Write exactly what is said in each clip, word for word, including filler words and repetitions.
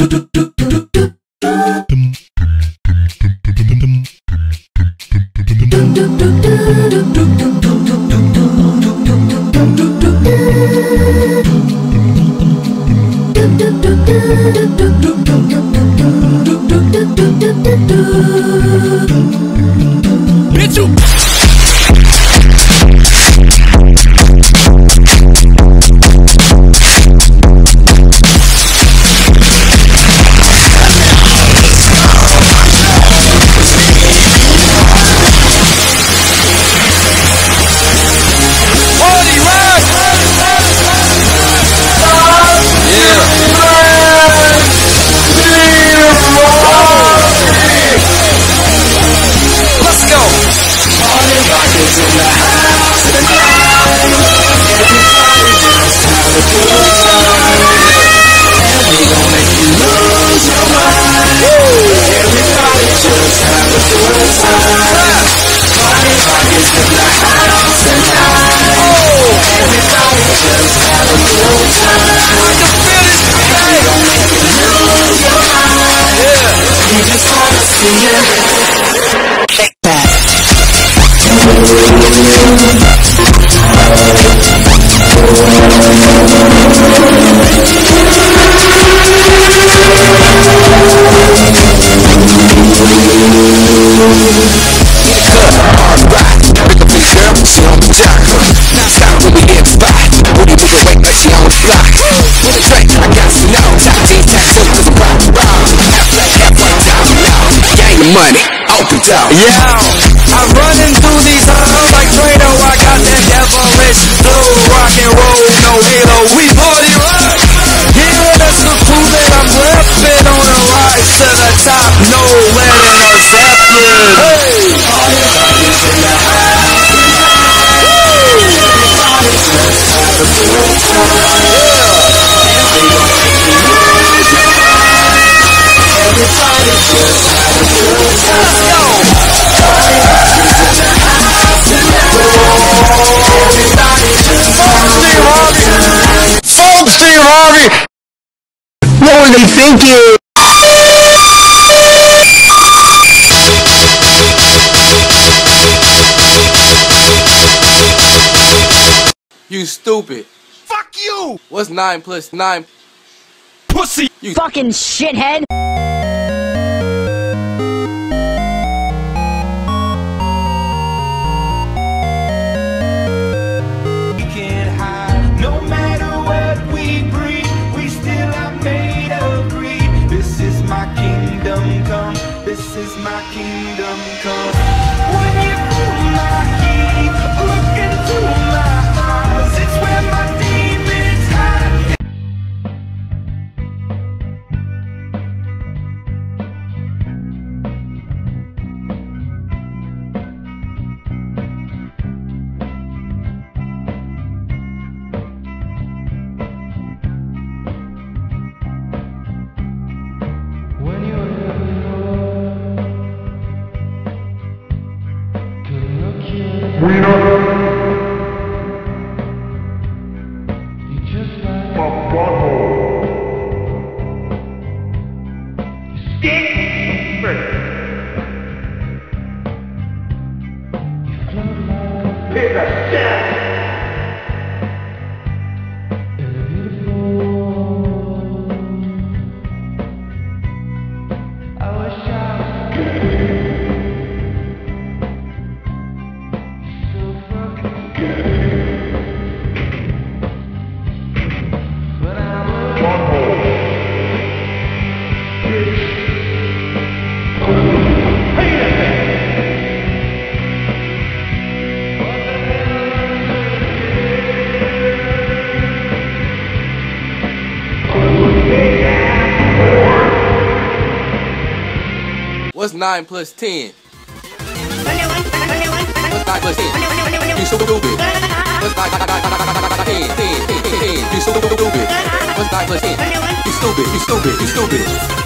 Money, open down. Yeah, I'm running through these halls like Trado. I got that devilish flow, rock and roll, no halo. We party rock. Yeah, that's the crew that I'm repping on a rise to the top. No letting us Zeppelin. Hey, everybody's in the house tonight. Everybody just have a good time. Yeah, and we gon' make you lose your mind. Everybody just have a good time. Let's go. Everybody's in the house tonight. Everybody just have a good time. Fuck Steve Harvey! What were they thinking? You stupid. Fuck you! What's nine plus nine? Pussy! You fucking shithead! We can't hide, no matter what we breed, we still are made of greed. This is my kingdom come, this is my kingdom come. When you feel my heat, look into my eyes, it's where my demons hide. When you're We know you just like a butthole. you float like Pick a step. in a beautiful. I wish I was so fucking good, but I'm a Butthole. Bitch. What's nine plus ten? What's nine plus ten? You so stupid. What's nine ten? ten, ten, ten, ten. You so stupid. What's nine plus ten? You stupid. You stupid. You stupid.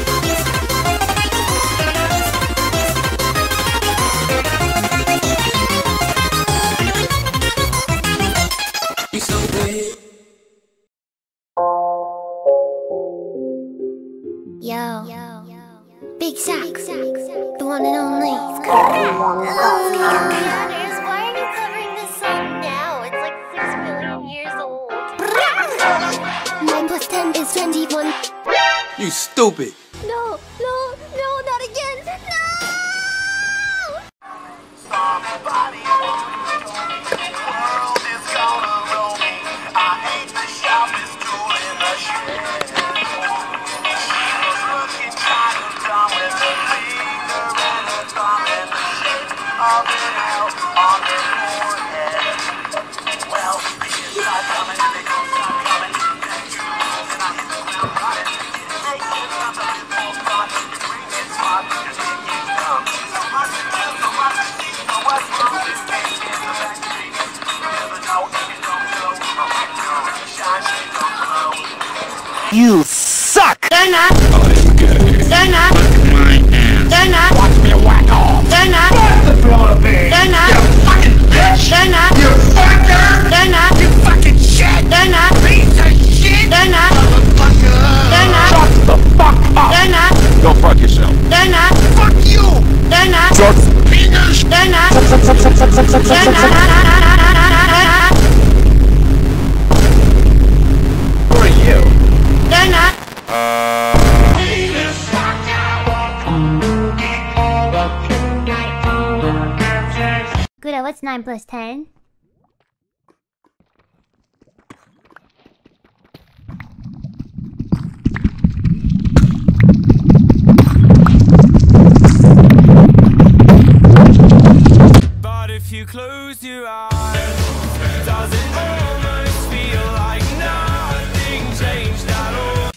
You stupid. Yo, Big Sax, the one and only. Oh, why are you covering this song now? It's like six million years old. Nine plus ten is twenty-one. You stupid. No, no, no, not again. No! Somebody the world is gonna roll me. I ain't the sharpest tool in the shed. Looking kind of dumb with a finger and a thumb in the shape of an L on their forehead. Well, the years start coming and they don't stop coming. Then you lose and I hit the ground running. It takes you something a bit more fun. You bring it smart because then you come. So much to do, so much to see. But what's wrong with this game in the back street? You never know if you don't know. But when you're in shine, you don't glow. You suck! They're not. They're not. My ass. They're not. Watch me whack off. They're not. What's the blow be? They're not. You fucking bitch! They're not. You fucker! They're not. You fucking shit! They're not. Piece of shit! They're not. Motherfucker! They're not. Shut the fuck up! They're not. Go fuck yourself. They're not. Fuck you! They're not. Shut penis! They're not. They're not. Who are you? They're not. Good, what's nine plus ten? But if you close your eyes, does it almost feel like nothing changed at all?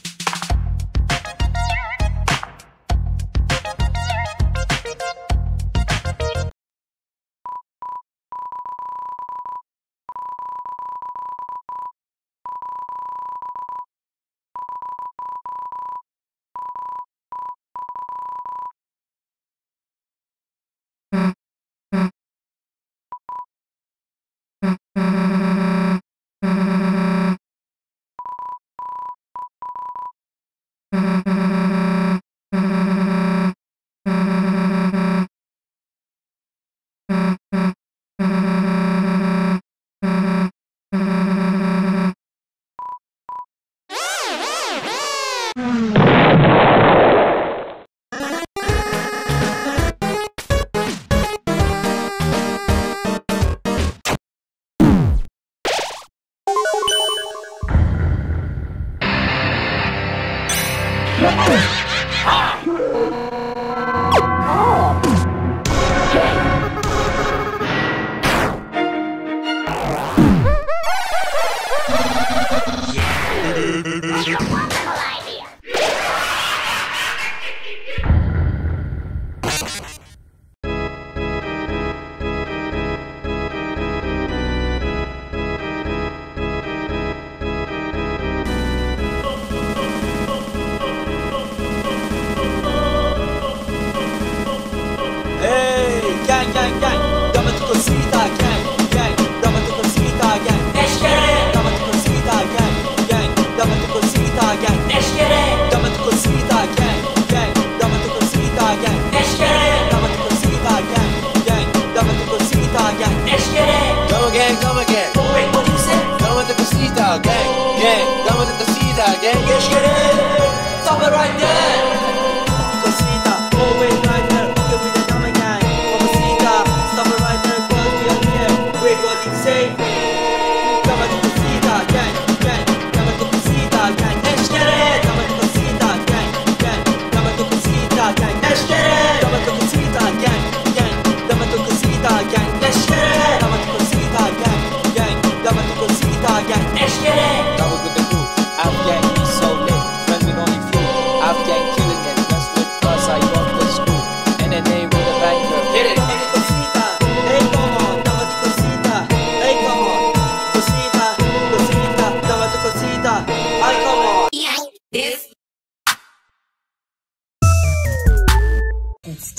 It's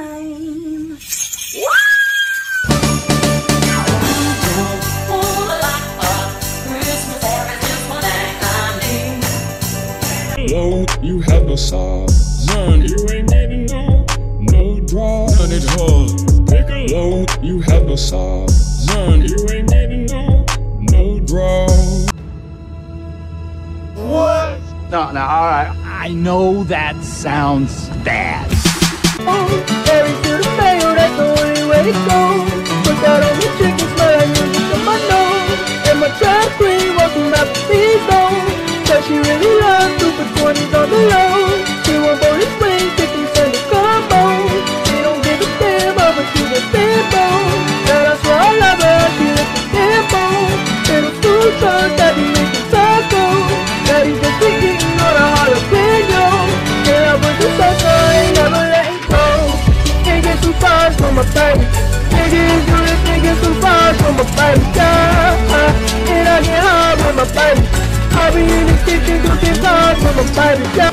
time. Whoa, you have no sauce. None. You ain't getting no, no draw. None at all. Pick a load. You have no sauce. None. You ain't getting no, no draw. What? No, no, alright. I know that sounds bad. Oh, carry to the mail, that's the only way to go. Put that on the chicken, smell like music in my nose. And my trap queen walking up the speed zone. Cause she really loves super twenties on the low. She won't go this way, chicken send a combo. She don't give a damn over to the tempo. And I swear I love her, she looks the tempo. Little food truck that be making tacos. Daddy just be eating on a jalapeno. Yeah, I put the sucker, ain't never letting go. Can't get too far from my baby. Nigga is good, can't get too far from my baby. Yeah, and I get hard with my baby. I'll be in the kitchen cooking hard with my baby. Yeah.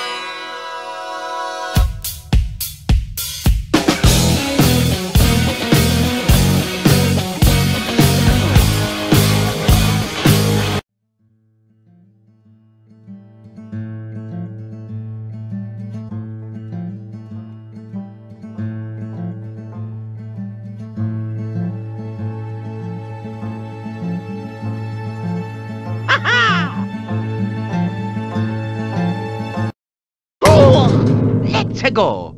Let's go.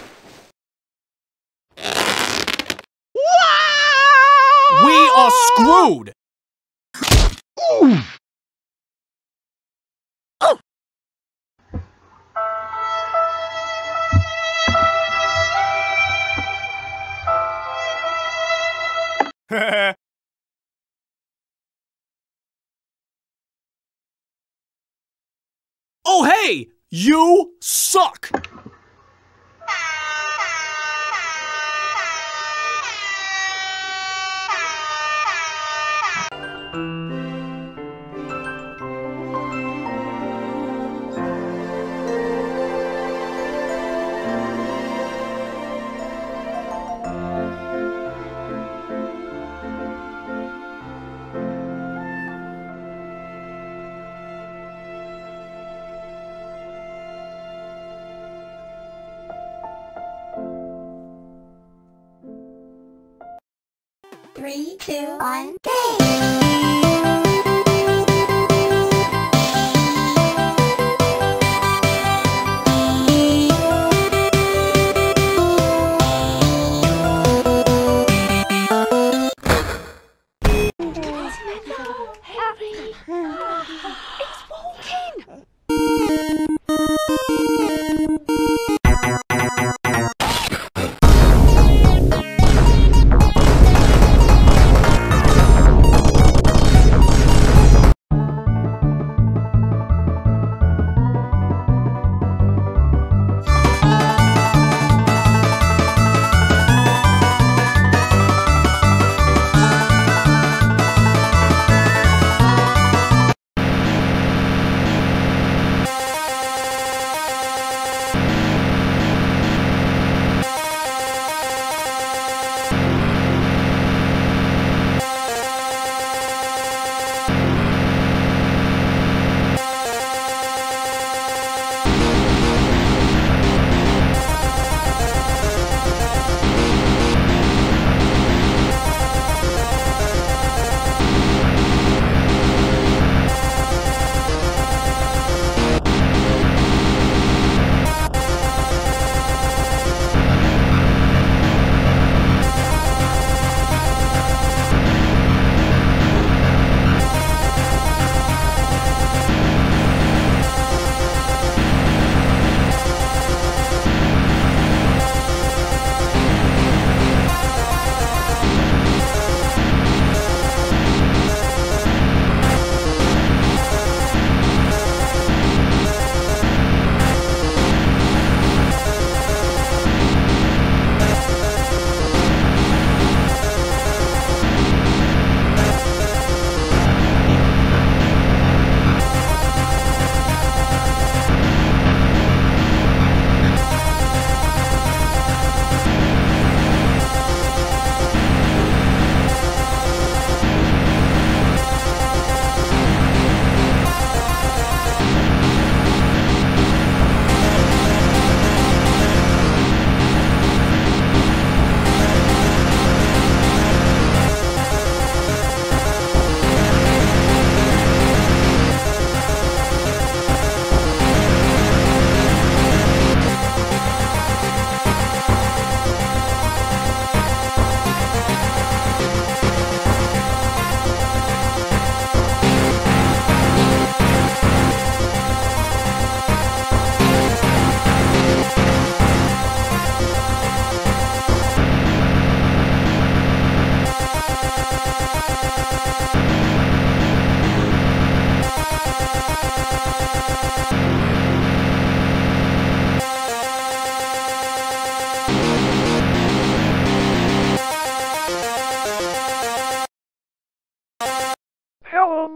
We are screwed! Oh hey! You suck! Three, two, one, go! It's walking!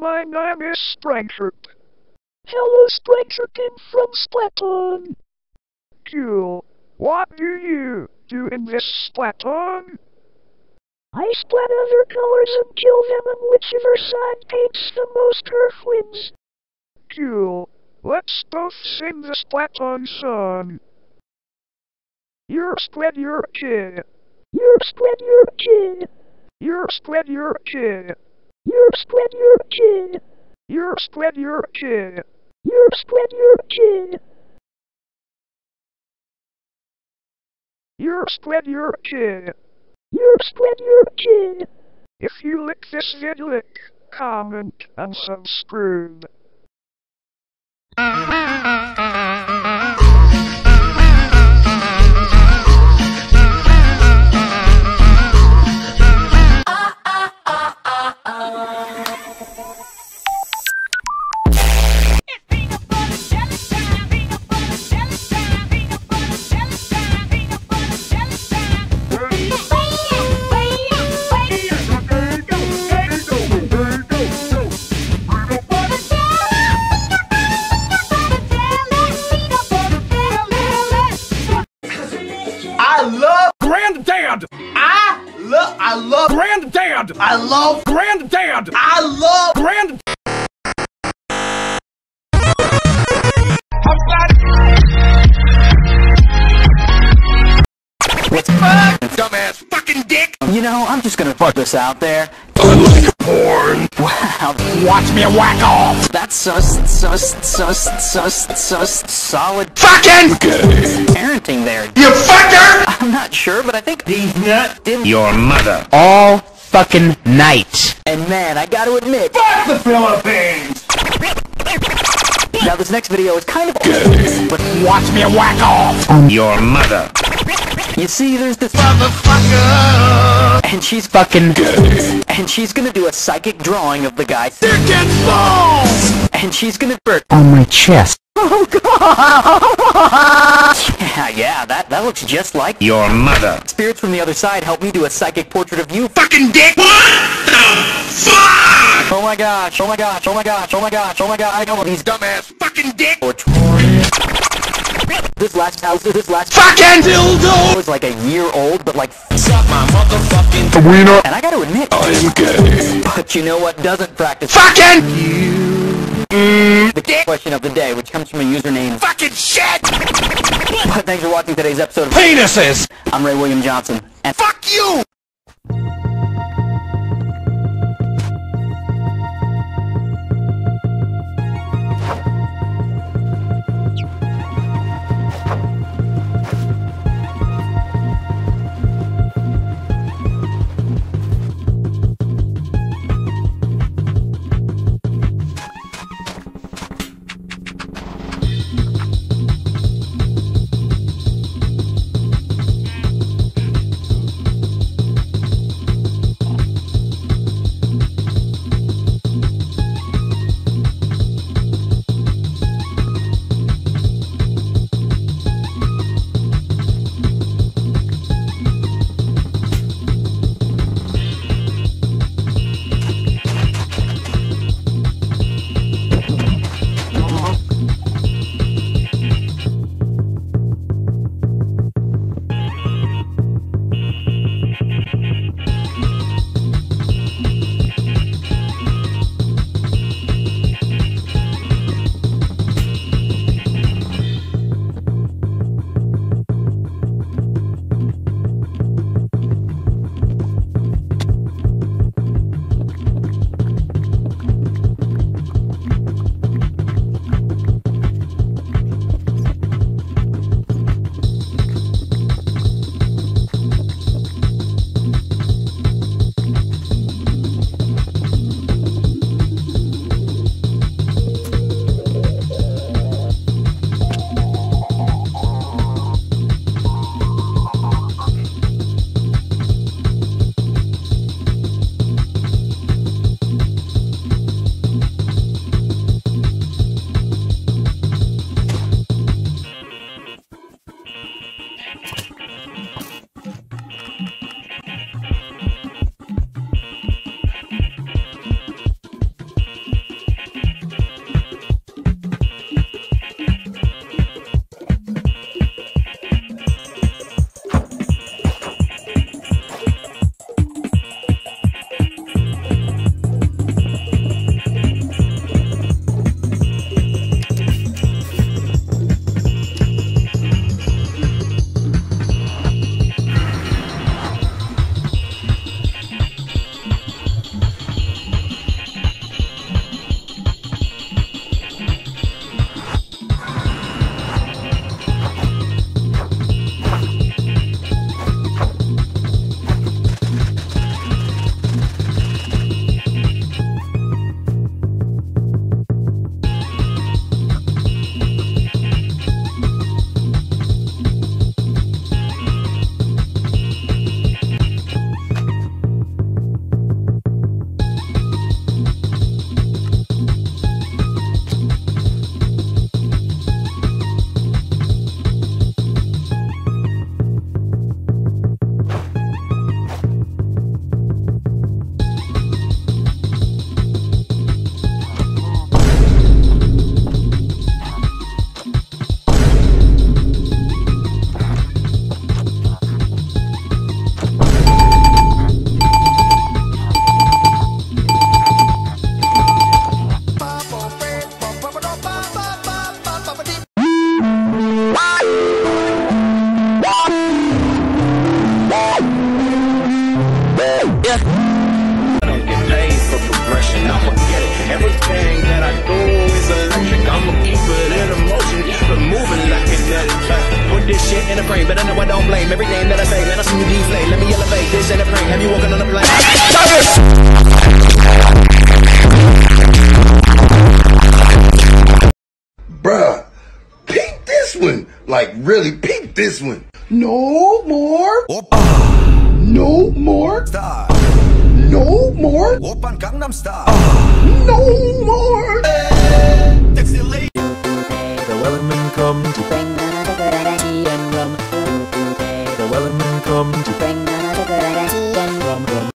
My name is Stranger. Hello, Stranger King from Splatoon. Cool. What do you do in this Splatoon? I splat other colors and kill them, and whichever side paints the most turf wins. Cool. Let's both sing the Splatoon song. You're spread your kid. You're spread your kid. You're spread your kid. You're spread your kid. You're spread your kid. You're spread your kid. You're spread your kid. You're spread your kid. If you like this video, like, comment, and subscribe. I love Granddad! I love I love Granddad! I love Granddad! I love Grand. What's fuck? Dumbass fucking dick! You know, I'm just gonna put this out there. I like porn. Wow. Watch me whack off. That's so, so, so, so, so, solid Fucking parenting there. You fucker! I'm not sure, but I think he's not Your mother. all fucking night. And man, I gotta admit, Fuck the Philippines! now this next video is kind of but Watch me whack off. Your mother. you see, there's this Motherfucker! and she's fucking and she's gonna do a psychic drawing of the guy Dick and balls! and she's gonna burn on my chest. Oh god! Yeah, yeah, that that looks just like Your mother. spirits from the other side. Help me do a psychic portrait of you. Fucking dick! What the fuck? Oh my gosh! Oh my gosh! Oh my gosh! Oh my gosh! Oh my god! I know these Dumbass fucking dick! This last house, this last Fucking dildo! was like a year old, but like, Suck my motherfucking Wiener. and I gotta admit, I'm gay. but you know what doesn't practice? fucking The question of the day, which comes from a username. fucking shit! But thanks for watching today's episode of Penises. I'm Ray William Johnson, and Fuck you! This shit in a frame, but I know I don't blame everything that I say. Man, I see you these late. Let me elevate this in a frame. Have you walking on a plane? Bruh, peep this one. Like, really, peep this one. No more. No more. Star. No more. Open Gangnam Style. No more. The Wellerman come to bring another tea and rum. The Wellerman come to bring another tea and rum. rum.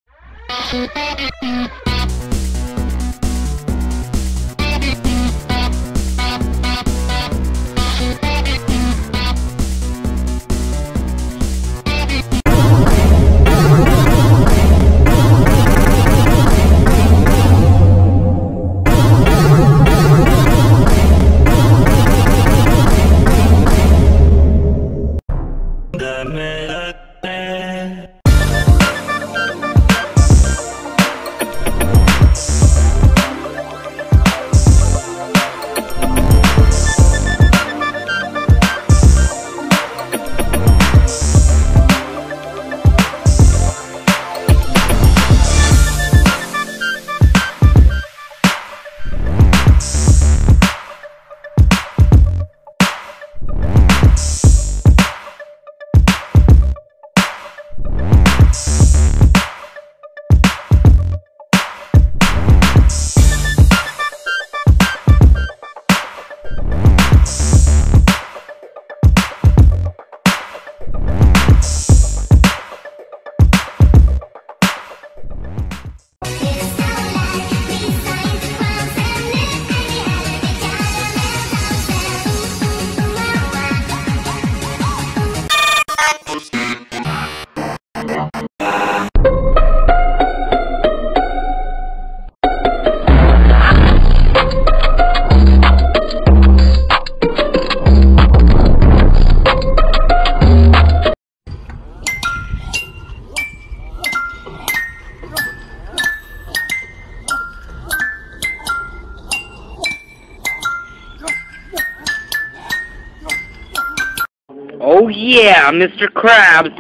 Oh yeah, Mister Krabs.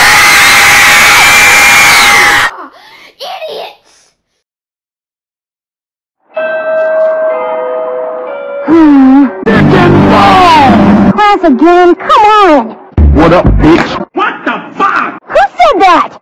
Idiots! Class again, come on! What up, bitch? What the fuck? Who said that?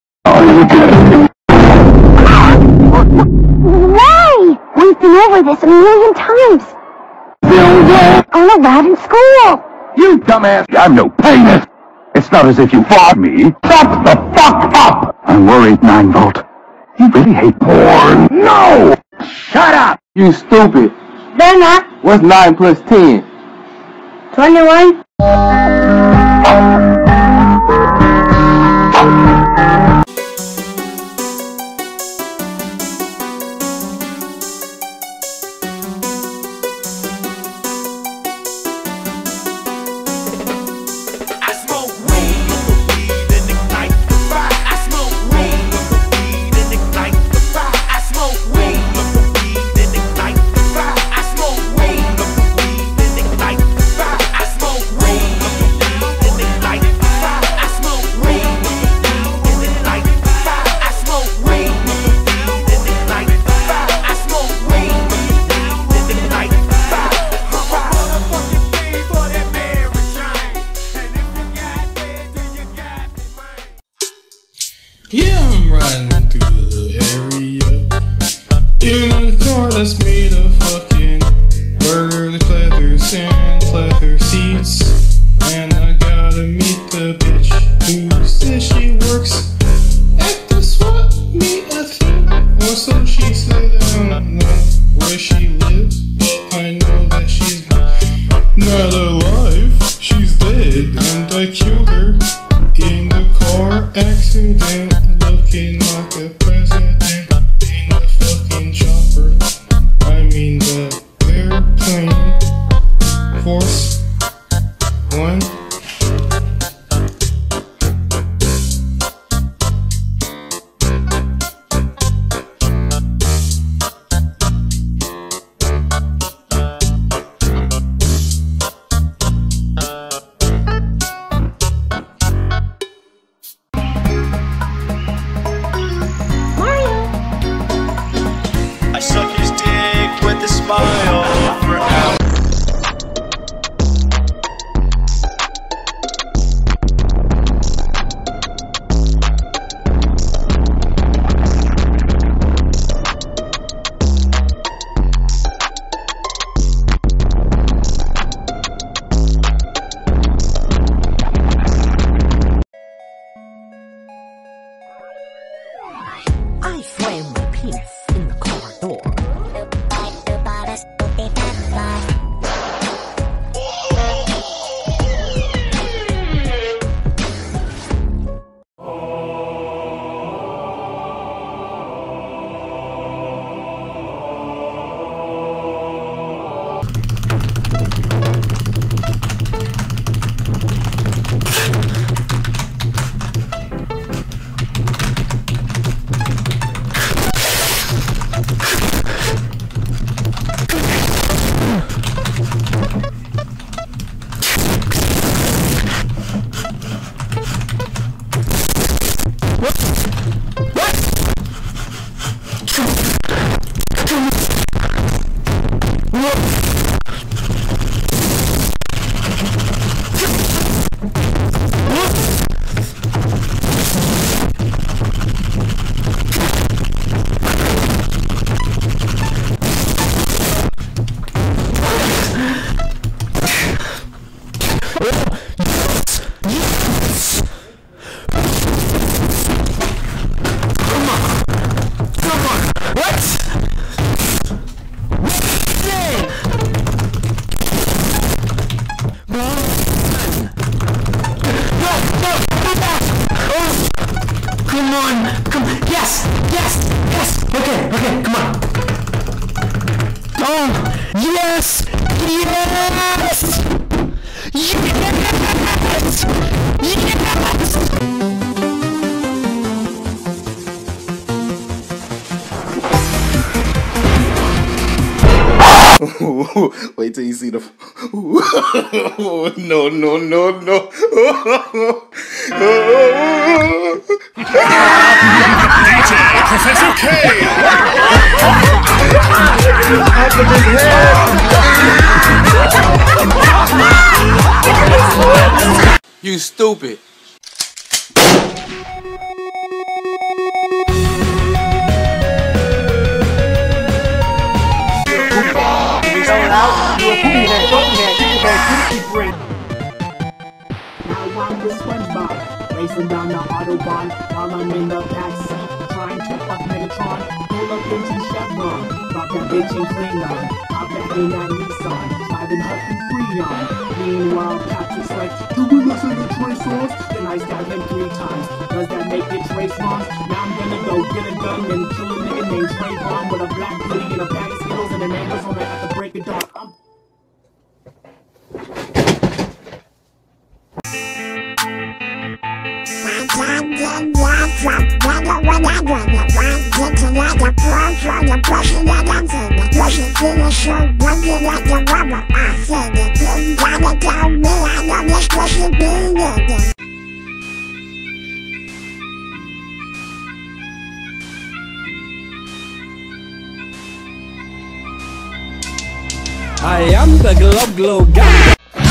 Why? We've been over this a million times. I'm allowed in school. You dumbass! I'm no penis! It's not as if you fought me. Shut the fuck up! I'm worried, nine volt. You really hate porn? No! Shut up! You stupid. They're not. What's nine plus ten? Twenty-one. Yeah, I'm riding through the area in a car that's made of fucking burgers, leathers, and leather seats. And I gotta meet the bitch who says she works at the swap meet, I think. Or so she said. I don't know where she lives. I know that she's not alive. She's dead, and I killed her in the car accident, looking like a president in the fucking chopper. I mean the airplane. Force one. Yes! Come on! Come on! What? No, no, no, oh. Come on, come on, yes, yes, yes, okay, okay, come on. Oh, yes, yes, yes, yes. Wait till you see the. No, no, no, no. D J Professor K. You stupid. Now I'm the SpongeBob, racing down the Autobahn while I'm in the backseat, trying to fuck Megatron, pull up into Chevron, drop that bitch in Klingon, hop back in that Nissan, driving up in Freon. Meanwhile, Patrick's like, do we listen to Trey songs? Then I stab him three times. Does that make it Trey songs? Now I'm gonna go get a gun and kill a nigga named Trayvon with a black hoodie and a bag of Skittles and a neighbors on it at the break of dawn. I'm I am the Glow Glow guy.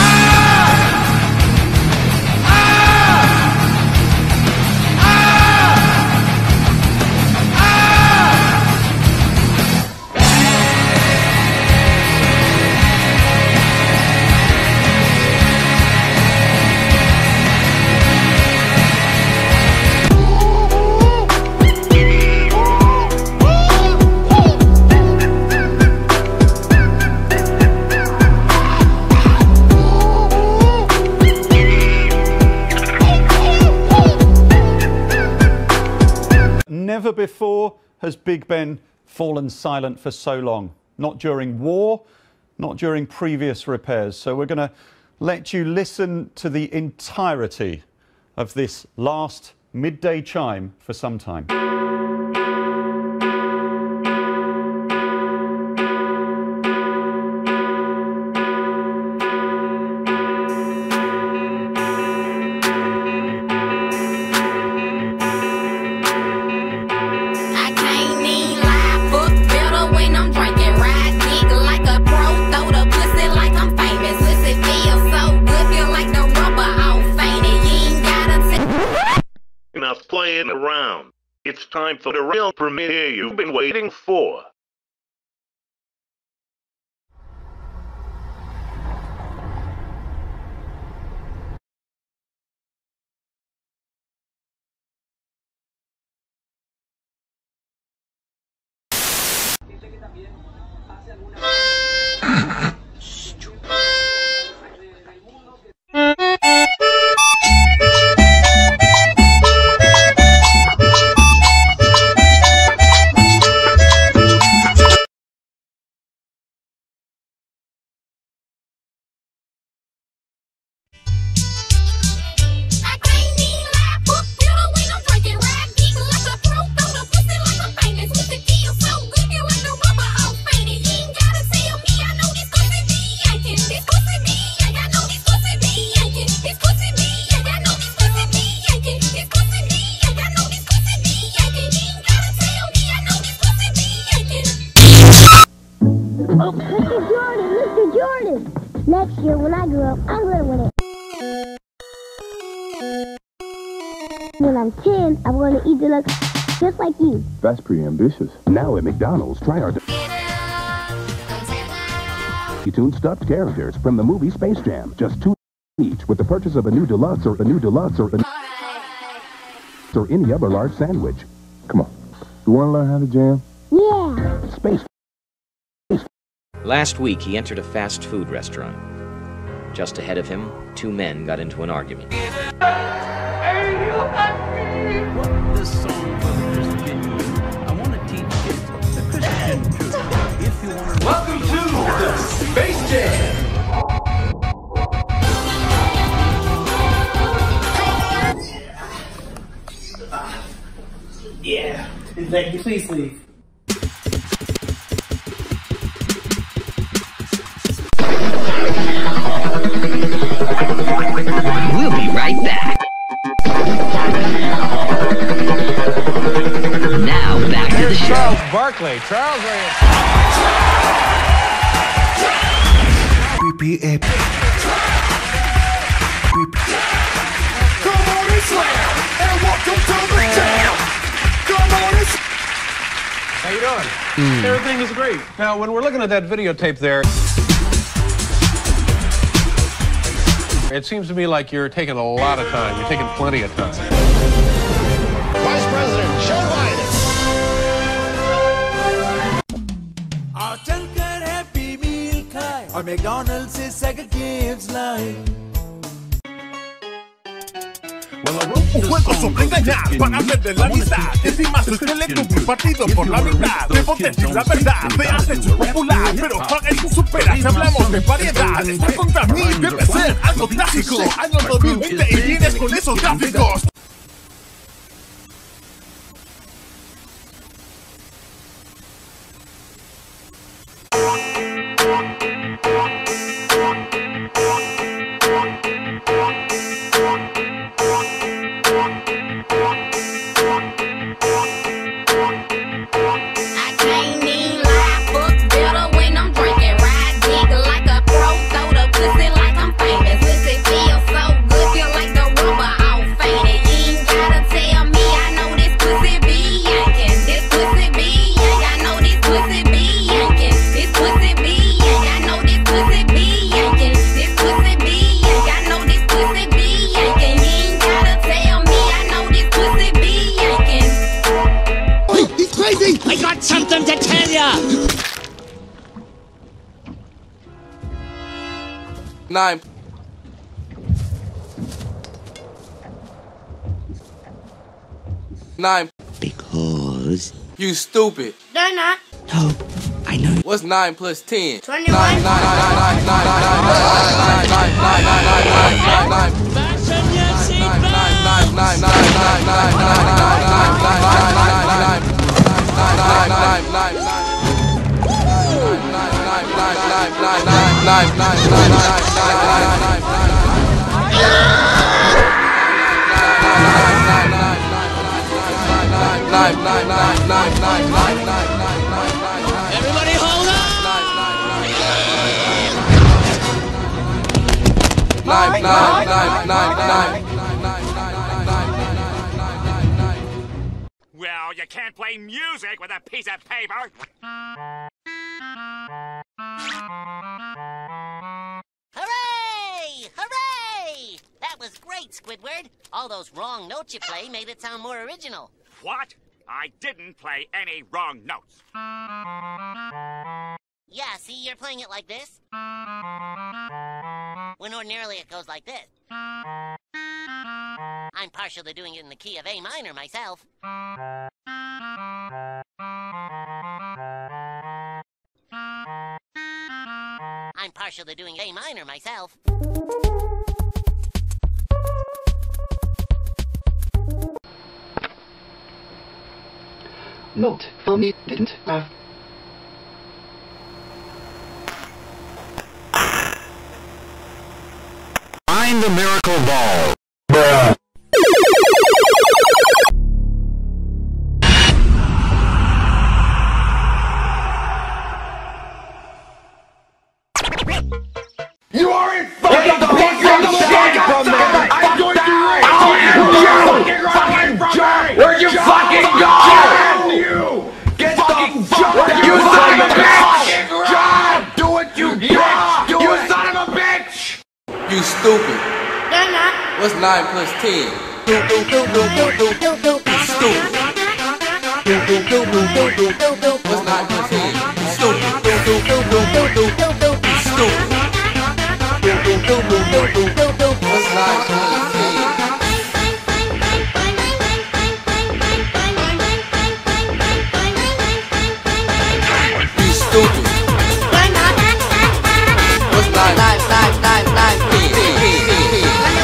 Never before has Big Ben fallen silent for so long. Not during war, not during previous repairs. So we're going to let you listen to the entirety of this last midday chime for some time. Enough playing around. It's time for the real premiere you've been waiting for. Oh, Mister Jordan, Mister Jordan! Next year, when I grow up, I'm gonna win it. When I'm ten, I'm gonna eat deluxe just like you. That's pretty ambitious. Now at McDonald's, try our cartoon stuffed characters from the movie Space Jam. Just two each with the purchase of a new deluxe or a new deluxe or a or any other large sandwich. Come on. You want to learn how to jam? Yeah. Space. Last week, he entered a fast food restaurant. Just ahead of him, two men got into an argument. This song for the Christian community. I want to teach kids the Christian truth. If you want to Welcome to the Space Jam! Yeah. Thank you. Please leave. We'll be right back. Now back to the show. Charles Barkley. Charles Ray. Come on and slam, and welcome to the jam. Come on and slam. How you doing? Mm. Everything is great. Now, when we're looking at that videotape there, it seems to me like you're taking a lot of time. You're taking plenty of time. Vice President Joe Biden. और चलकर happy मील खाए और McDonald से सैग gifts लाए Un juego sobre engañar para perder la amistad. Encima sus telecubbies partidos por la mitad. Prepotencia la verdad, te has hecho popular, pero paga y superas. Hablamos de variedad. Estás contra mí, debe ser algo clásico. Año dos mil veinte y vienes con esos gráficos. I got something to tell ya! Nine. Nine. Because... You stupid. They're not. No, I know. What's nine plus ten? Twenty-one. Nine, nine, nine, nine, nine, nine, nine, nine, nine, nine, nine, nine, nine, nine. Fasten your seatbelt! Nine, nine, nine, nine, nine, nine, nine, nine, nine, nine, nine, nine. Nine, nine, nine, nine. Everybody hold on! Nine, nine, nine, nine, nine. Well, you can't play music with a piece of paper. Hooray! Hooray! That was great, Squidward. All those wrong notes you play made it sound more original. What? I didn't play any wrong notes. Yeah, see, you're playing it like this. When ordinarily it goes like this. I'm partial to doing it in the key of A minor myself. I'm partial to doing A minor myself. Note, Mommy didn't have. Find the miracle ball. Bruh. You are in fucking the fucking shit from there! I'm going to rape you! Fucking fucking Where'd you fucking go? You! Get the fuck out! You son of a bitch! John! Do what you bitch! You son of a bitch! You stupid. What's nine plus ten? Stupid. What's nine plus ten? Stupid. Stupid. What's nine plus ten? You stupid. What's nine? Nine, nine, nine, nine, ten, ten, ten, ten.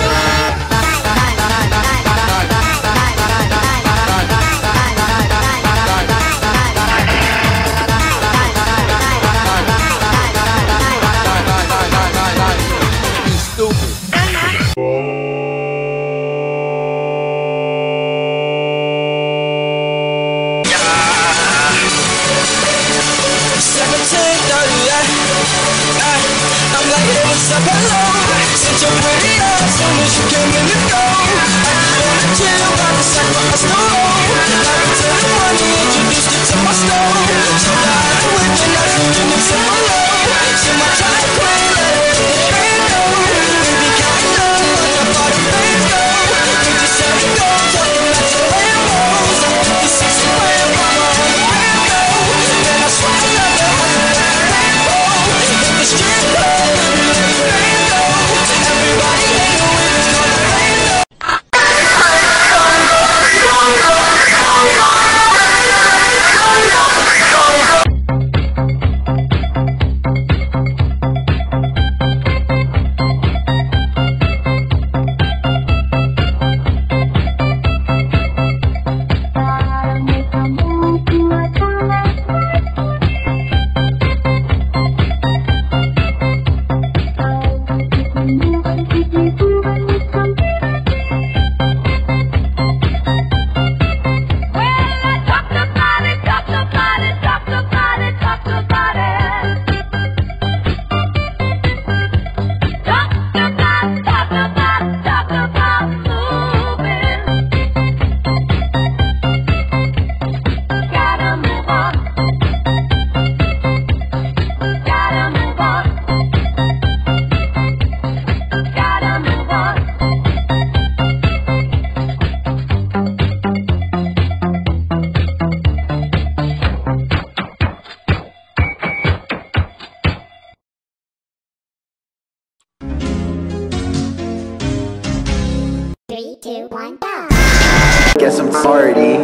Three, two, one, go! Guess I'm party.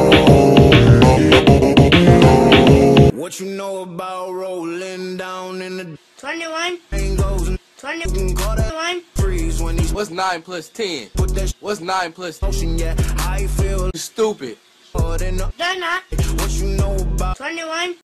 What you know about rolling down in the twenty-one, twenty-one, freeze when he's What's nine plus ten? put that What's nine plus motion, yeah, I feel You stupid. more than a- they're not, what you know about twenty-one,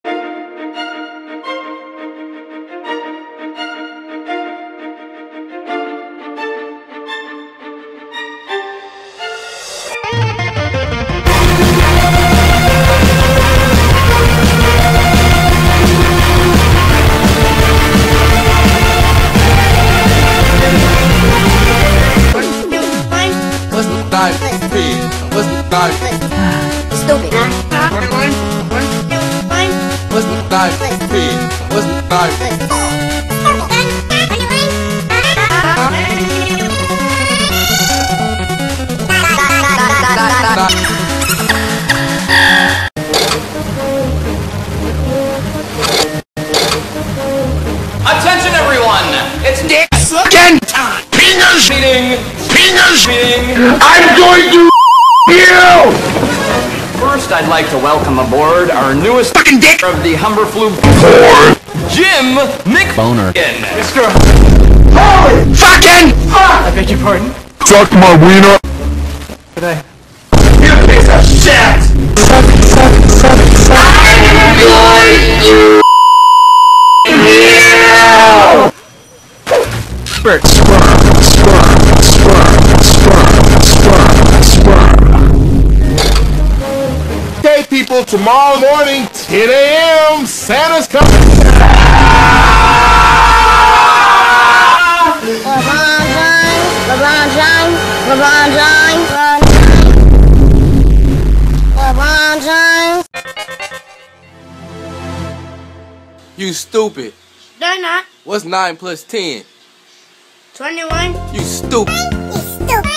What's nine plus ten? What's nine? Stupid, huh? twenty-one, twenty-one, What's nine plus ten? What's nine? Attention everyone! It's Dick Again! time! Penis meeting! Penis meeting! I'm going to you! First, I'd like to welcome aboard our newest Fucking dick! of the Humberflu Jim McBoner. Mister Holy fucking fuck! I beg your pardon? Suck my wiener! Could I? You piece of shit! Suck, suck, suck, suck! I'm going to you! Bert. Sperm, sperm, sperm, sperm, sperm, sperm. Okay, people, tomorrow morning, ten A M, Santa's coming. LeBron James, LeBron James, LeBron James, LeBron James. You stupid. they're not, What's nine plus ten? twenty-one, You stupid. You stupid.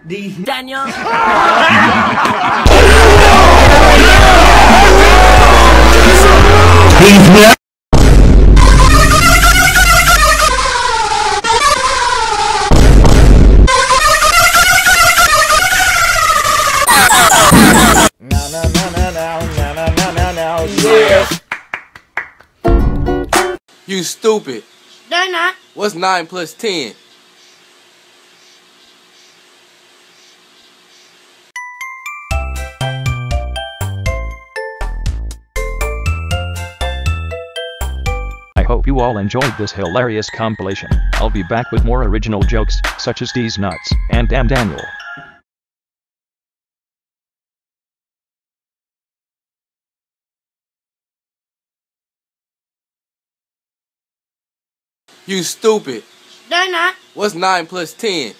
D Daniel. You stupid. They're not. What's nine plus ten? I hope you all enjoyed this hilarious compilation. I'll be back with more original jokes, such as D's nuts, and Damn Daniel. You stupid. They're not. What's nine plus ten?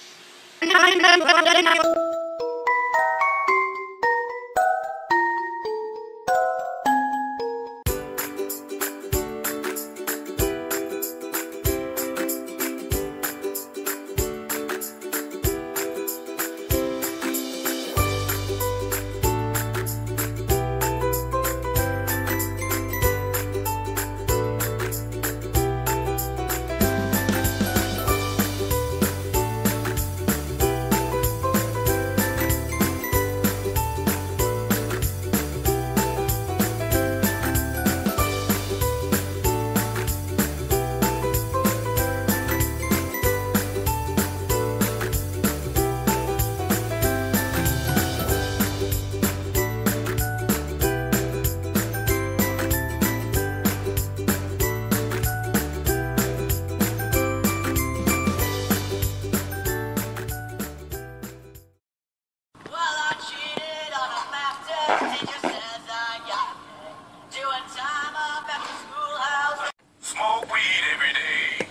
Smoke weed every day.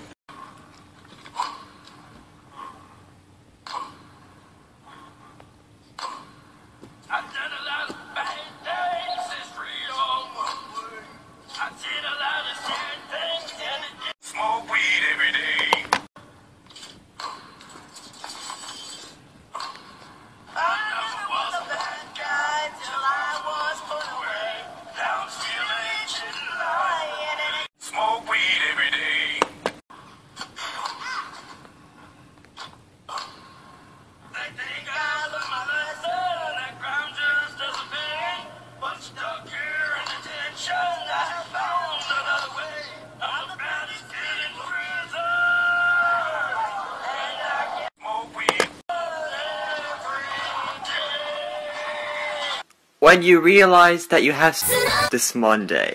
I've done a lot of bad things, it's real on my way. I've seen a lot of sad things and it smoke weed every day. I never was a bad guy till I was put away. Now I'm still ancient lying. Smoke weed every day. They think I learned my lesson, that crime just doesn't pay. But stuck here in detention, I found another way. I'm the baddest kid in prison, and I can smoke weed every day. When you realize that you have this Monday.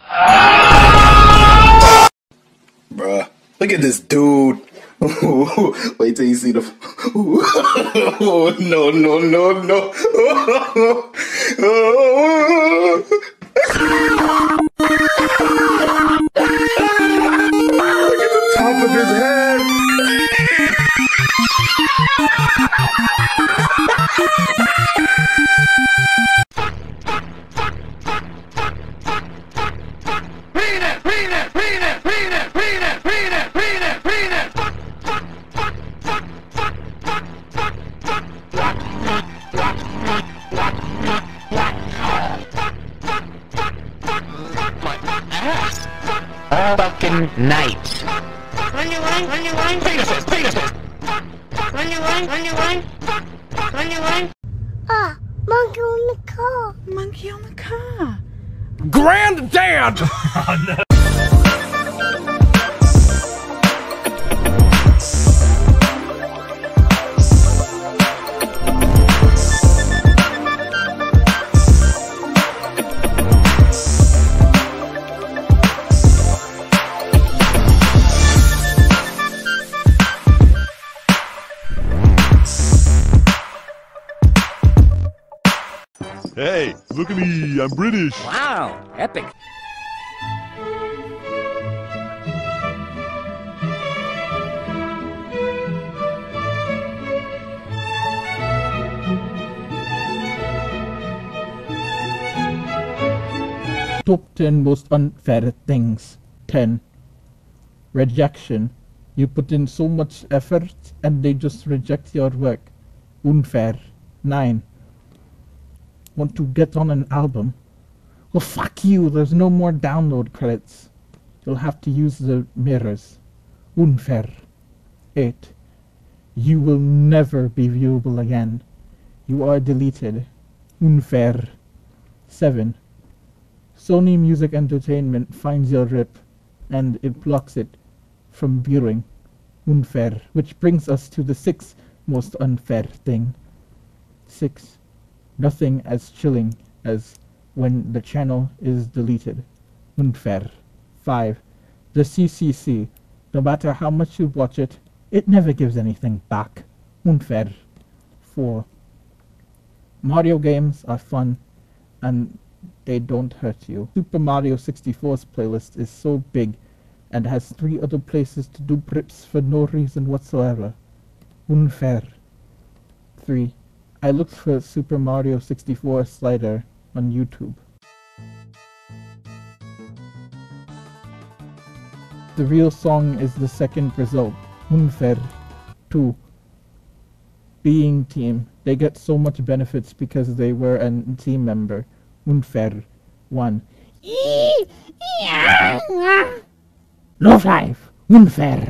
Bruh, look at this dude. Wait till you see the. Oh, no, no, no, no. Look at the top of his head. Fucking night. Run your line, run your line. Penises, penises. Run your line, run your line. Run your line. Ah, monkey on the car. Monkey on the car. Granddad! Oh, no. Hey, look at me, I'm British. Wow, epic. Top ten most unfair things. ten. Rejection. You put in so much effort and they just reject your work. Unfair. nine. Want to get on an album? Well, fuck you, there's no more download credits. You'll have to use the mirrors. Unfair. eight. You will never be viewable again. You are deleted. Unfair. seven. Sony Music Entertainment finds your rip, and it blocks it from viewing. Unfair. Which brings us to the sixth most unfair thing. six. Nothing as chilling as when the channel is deleted. Unfair. five. The C C C. No matter how much you watch it, it never gives anything back. Unfair. four. Mario games are fun, and they don't hurt you. Super Mario sixty-four's playlist is so big, and has three other places to do rips for no reason whatsoever. Unfair. three. I looked for Super Mario sixty-four slider on YouTube. The real song is the second result. Unfair. two. Being team. They get so much benefits because they were a team member. Unfair. one. Love life. Unfair.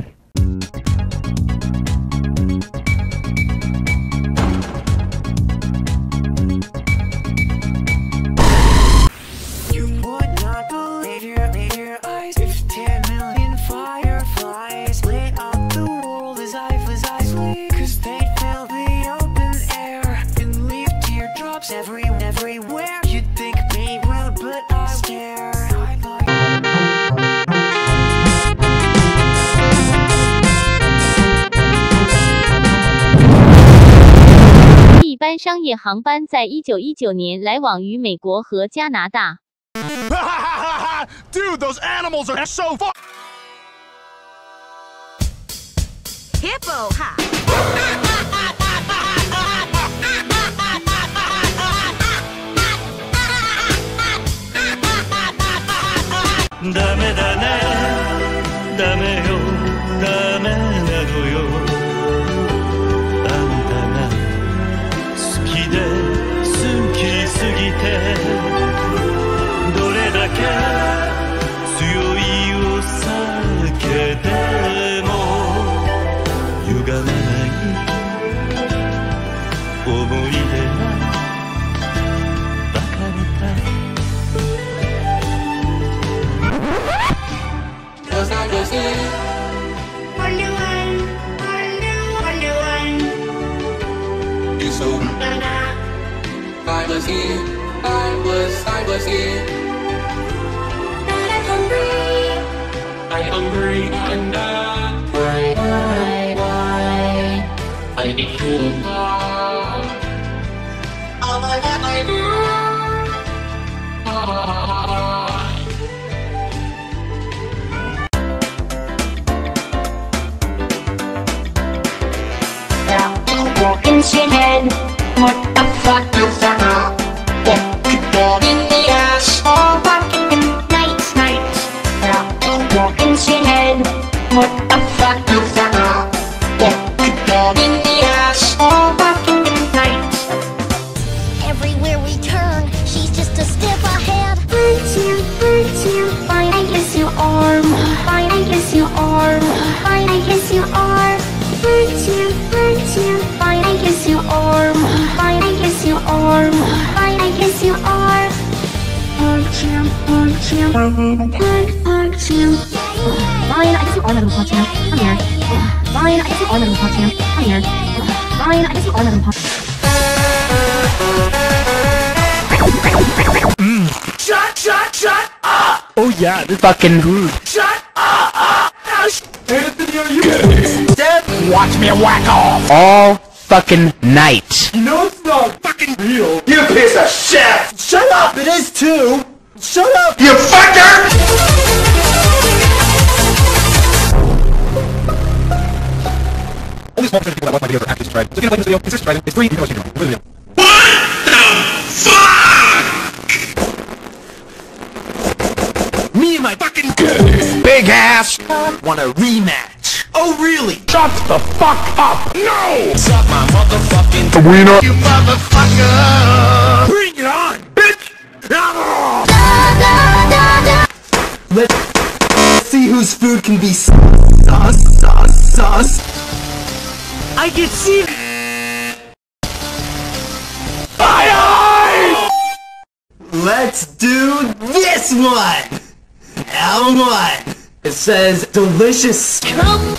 Every, everywhere you'd think me rude, but I stare. 一般商业航班在一九一九年来往于美国和加拿大。 Dude, those animals are so far. Hippo, ha. Dame, dame, dame yo, dameなのよ。あんたが好きで好きすぎて、どれだけ強いを避けても歪まない思い出がバカみたい。 Was I just in? Wonder one, wonder, wonder one. You so Na-na. I was here, I was, I was here. But I'm hungry. I'm hungry and I, Why, why, why? I need you. All that I know. Walking shithead, what the fuck is that? Get dead in the ass, all fucking night, night. Walking shithead, what the fuck is that? Get dead in the ass, all fucking night. Everywhere we turn, she's just a step ahead. Hurt you, hurt you, fine, I guess you are. Fine, I guess you are. Fine, I guess you are. Hurt you, hurt you, fine, I guess you are. Fine, I guess you are. Fine, I guess you are. Hurt you, hurt you, hurt, hurt you. Fine, I guess you are, little pot you. Come here. Fine, I guess you are, little pot you. Come here. Fine, I guess you are, little pot. Mm. Shut, shut, shut up! Oh yeah, this fucking rude. Shut up! up. Anthony, are you dead? Watch me whack off all fucking night. You know it's not fucking real. You piece of shit! Shut up! It is too! Shut up! You fucker! Only small percentage of people that watch my videos are actually subscribed. So if you like this video, consider subscribing. It's free, you can watch it anyway. Video. What the fuck? Me and my fucking big ass want a rematch. Oh, really? Shut the fuck up! No! Suck my motherfucking Wiener. You motherfucker! Bring it on, bitch! Let's see whose food can be sauce, sauce, sauce. I can see. Aye, aye! Let's do this one! L one! It says delicious. Come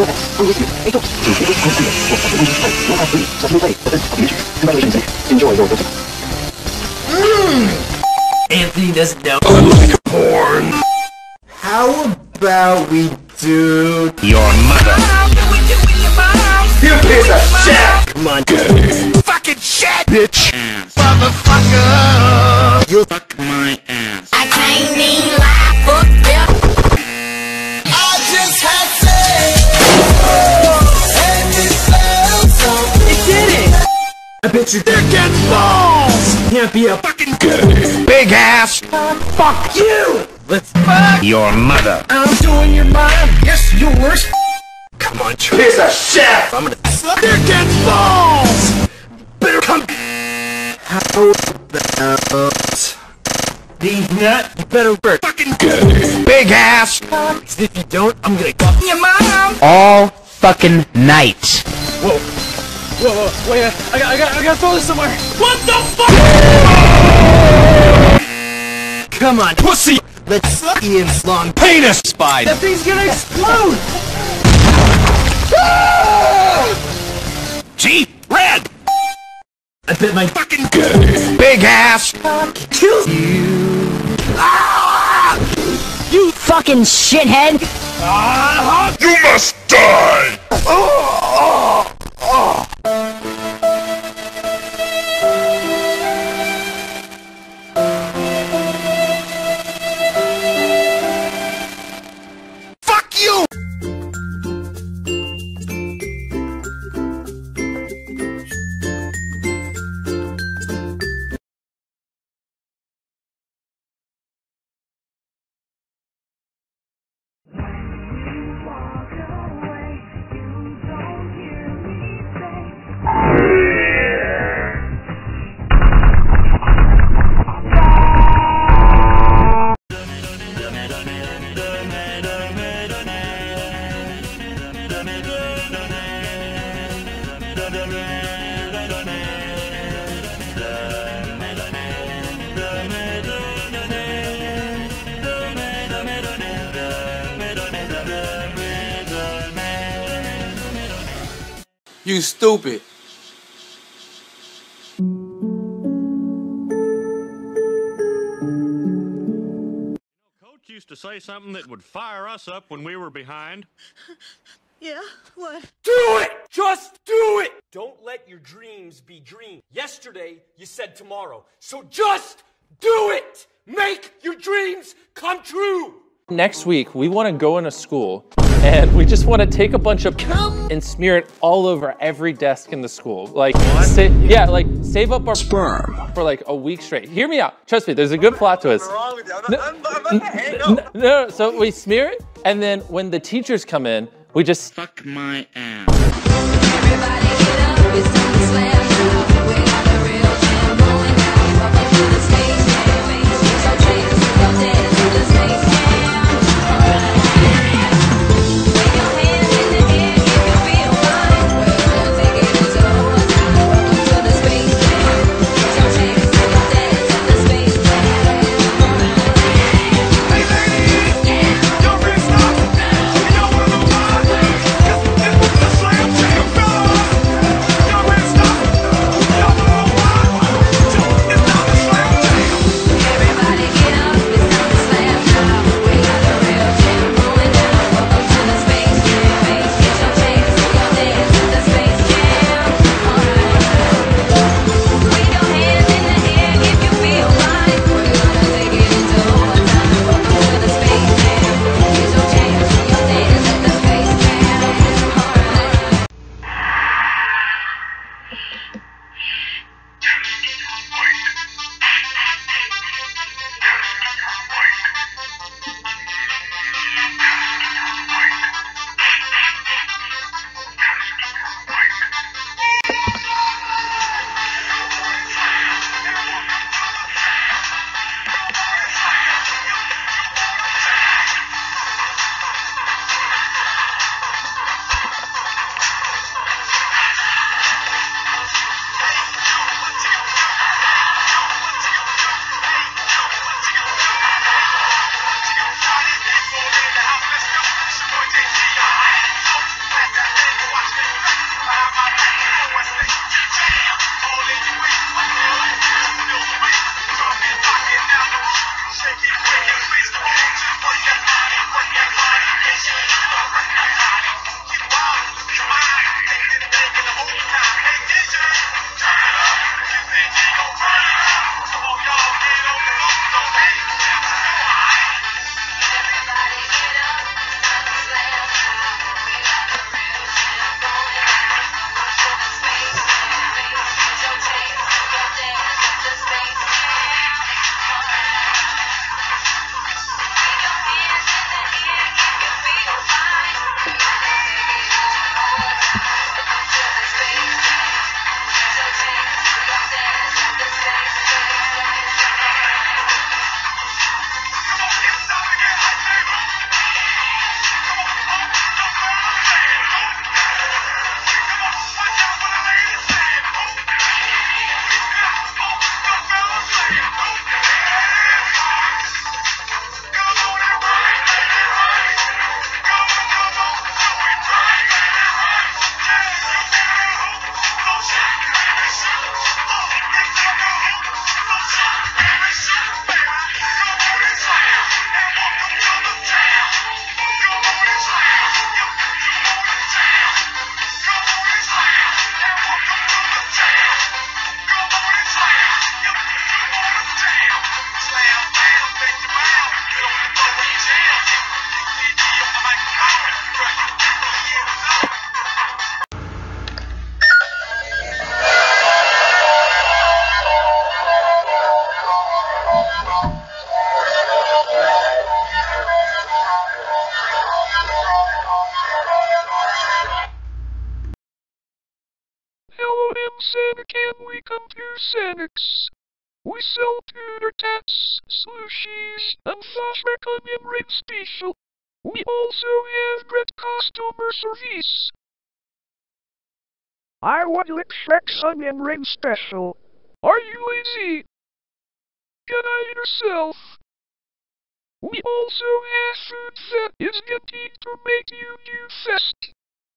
Enjoy your visit. Mmm! Anthony doesn't know. Unlike porn. How about we do Your mother. You piece of shit! Come on. Fucking shit! Bitch! Motherfucker! You fuck my ass. I can't even lie, fuck them. I just had sex! And it felt so good. It did it! I bet your dick and balls can't be a fucking good. Big ass! Fuck you! Let's fuck Your mother. I'm doing your mom. Yes, yours. Come on, piece of shit! I'm gonna suck dick and balls! Better come. How about these nuts? You better work. Fucking good. Big ass! If you don't, I'm gonna fuck your mom! All fucking night. Whoa. Whoa, whoa, wait, I got, I got, I gotta throw this somewhere. What the fuck? Come on, pussy! Let's suck Ian's long Penis spine! That thing's gonna explode! G! Red! I bet my fucking good. Big ass! kills you! Ah! You fucking shithead! Ah! You must die! Oh, oh, oh. Fuck you! You stupid. Coach used to say something that would fire us up when we were behind. Yeah, what? Do it! Just do it! Don't let your dreams be dreams. Yesterday, you said tomorrow. So just do it! Make your dreams come true! Next week, we want to go in a school and we just want to take a bunch of and smear it all over every desk in the school. Like, sa yeah, like save up our sperm for like a week straight. Hear me out. Trust me, there's a good plot twist. No, no, no, so we smear it, and then when the teachers come in, we just fuck my ass. Everybody get up, it's time to slam now. We got the real jam going now. Welcome to the Space Jam. So dance, so dance to the Space Jam. Wave your hands in the air if you feel fine. We're gonna take it to overtime. Welcome to the Space Jam. So dance, so dance to the Space Jam. Hey ladies, your wrist up. Y'all wanna know why? Cause this is the Slam Jam, fellas. Your wrist up. Santa, can we come to Santa's? We sell tutor tats, slushies, and software onion ring special. We also have great customer service. I would like Shrek's onion ring special. Are you lazy? Get out yourself. We also have food that is guaranteed to make you do fast.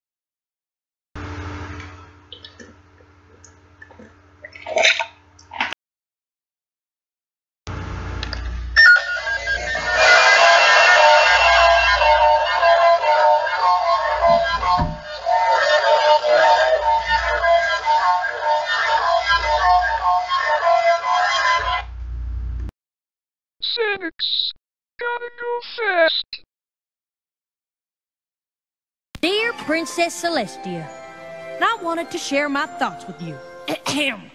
Sanix, gotta go fast. Dear Princess Celestia, I wanted to share my thoughts with you. Ahem.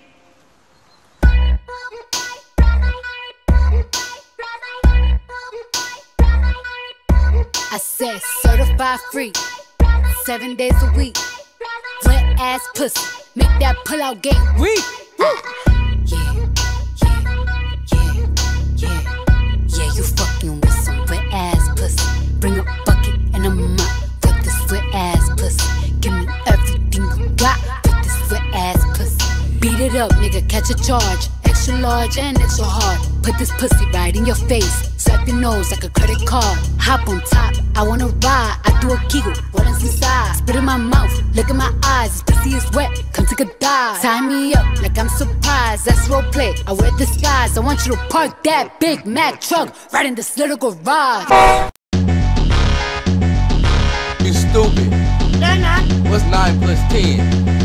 I said certified free, seven days a week. Wet ass pussy, make that pull out game weak. Yeah, yeah, yeah, yeah, yeah. You fucking with some wet ass pussy. Bring a bucket and a mop with this wet ass pussy. Give me everything you got with this wet ass pussy. Beat it up, nigga, catch a charge. Extra large and extra hard. Put this pussy right in your face. Swipe your nose like a credit card. Hop on top, I wanna ride. I do a giggle, what is inside? Spit in my mouth, look in my eyes. This pussy is wet, come take a dive. Tie me up like I'm surprised. That's role play, I wear disguise. I want you to park that Big Mac truck right in this little garage. You stupid. They're not. What's nine plus ten?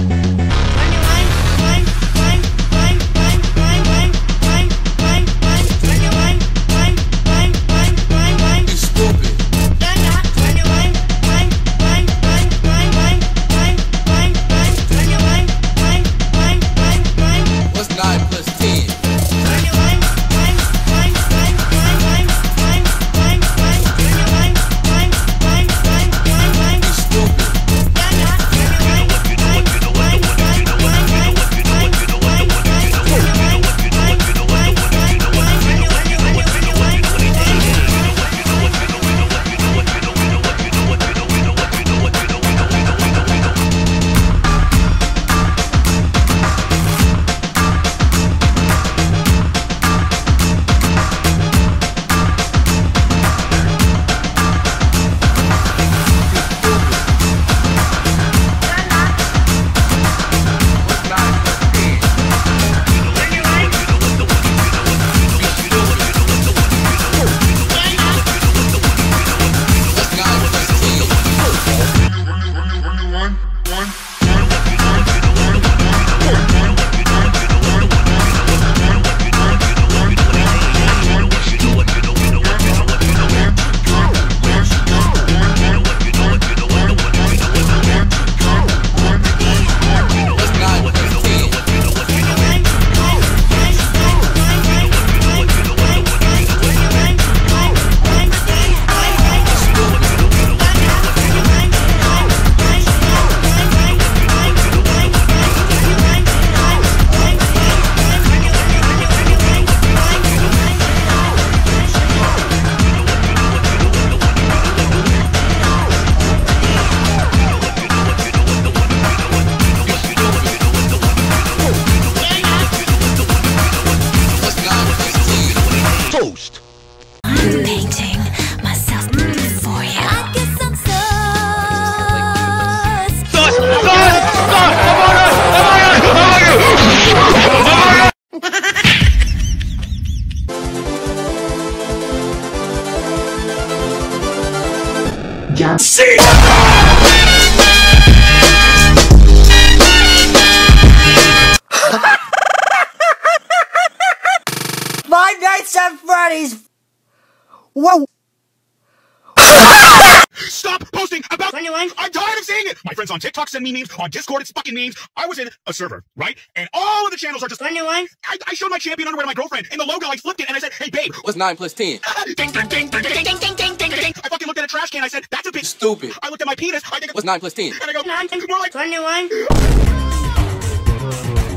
Jump. See. Five Nights at Freddy's. Whoa. Stop posting about twenty-one. I'm tired of seeing it. My friends on TikTok send me memes. On Discord, it's fucking memes. I was in a server, right? And all of the channels are just twenty-one. I, I showed my champion underwear to my girlfriend, and the logo, I flipped it, and I said, hey, babe. What's nine plus ten? Ding, ding, ding, ding, ding, ding, ding, ding, ding, ding. I fucking looked at a trash can. I said, that's a bit stupid. I looked at my penis. I think what's nine plus ten? And I go, nine, more like twenty-one.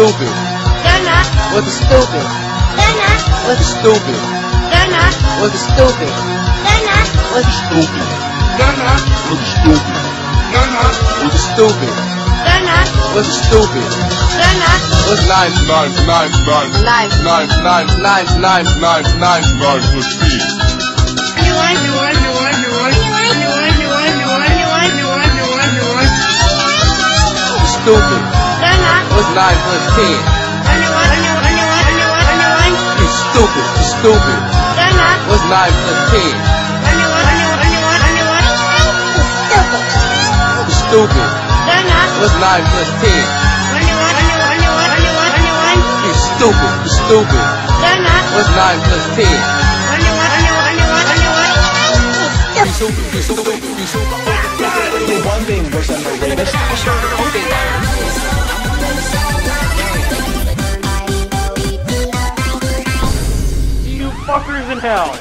stupid? They're not. What's the stupid? They're not. What's the stupid? They're not. What's the stupid? They're not. What's the stupid? They're not. What's the stupid? They're not. What's the stupid? They're not. What's the stupid? They're not. What's nine? Nine, nine, nine, Nine. nine, nine, nine, nine, nine, nine, nine, fifteen. New one, new one, new one, new one, new one, new one, new one, new one, new one, new one, new one, new one. Stupid. They're not. What's nine plus ten? A new one, a new one, a new one, a new one, a new one. You stupid. You stupid. They're not. What's nine plus ten? A new one, a new one, a new one, a new one. Stupid. You stupid. They're not. What's nine plus ten? A new one, a new one, a new one, a new one, a new one. You stupid. You stupid. They're not. What's nine plus ten? A new one, a new one, a new one, a new one. You stupid. You stupid. You stupid. The one thing was underrated. You fuckers in hell.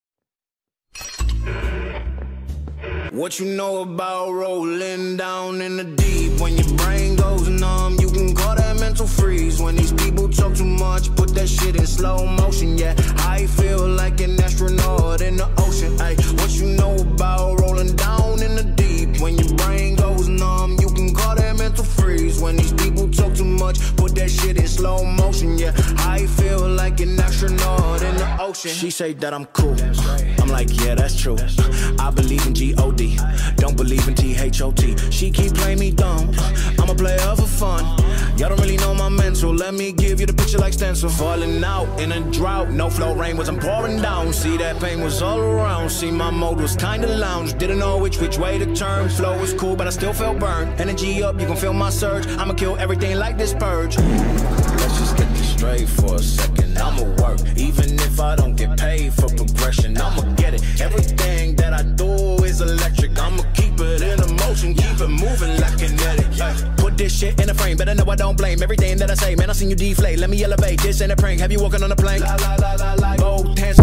What you know about rolling down in the deep? When your brain goes numb, you can call that mental freeze. When these people talk too much, put that shit in slow motion. Yeah, I feel like an astronaut in the ocean. Ay, what you know about rolling down in the deep? When your brain goes numb, you can call that mental freeze. When these people talk too much, put that shit in slow motion. Yeah, I feel like an astronaut in the ocean. She say that I'm cool. I'm like, yeah, that's true. I believe in G O D, don't believe in T H O T. She keep playing me dumb, I'm a player for fun. Y'all don't really know my mental, let me give you the picture like stencil. Falling out in a drought, no flow, rain wasn't pouring down. See, that pain was all around, see, my mode was kinda lounge. Didn't know which which way to turn, flow was cool but I still felt burned. Energy up, you can feel my surge, I'ma kill everything like this purge. Let's just get this straight for a second, I'ma work, even if I don't get paid for progression, I'ma get it. Everything that I do is electric, I'ma keep it in motion, keep it moving like kinetic. Put this shit in a frame, better know I don't blame everything that I say. Man, I seen you deflate, let me elevate, this ain't a prank. Have you walking on a plane? La, la, la, la, la. Both hands.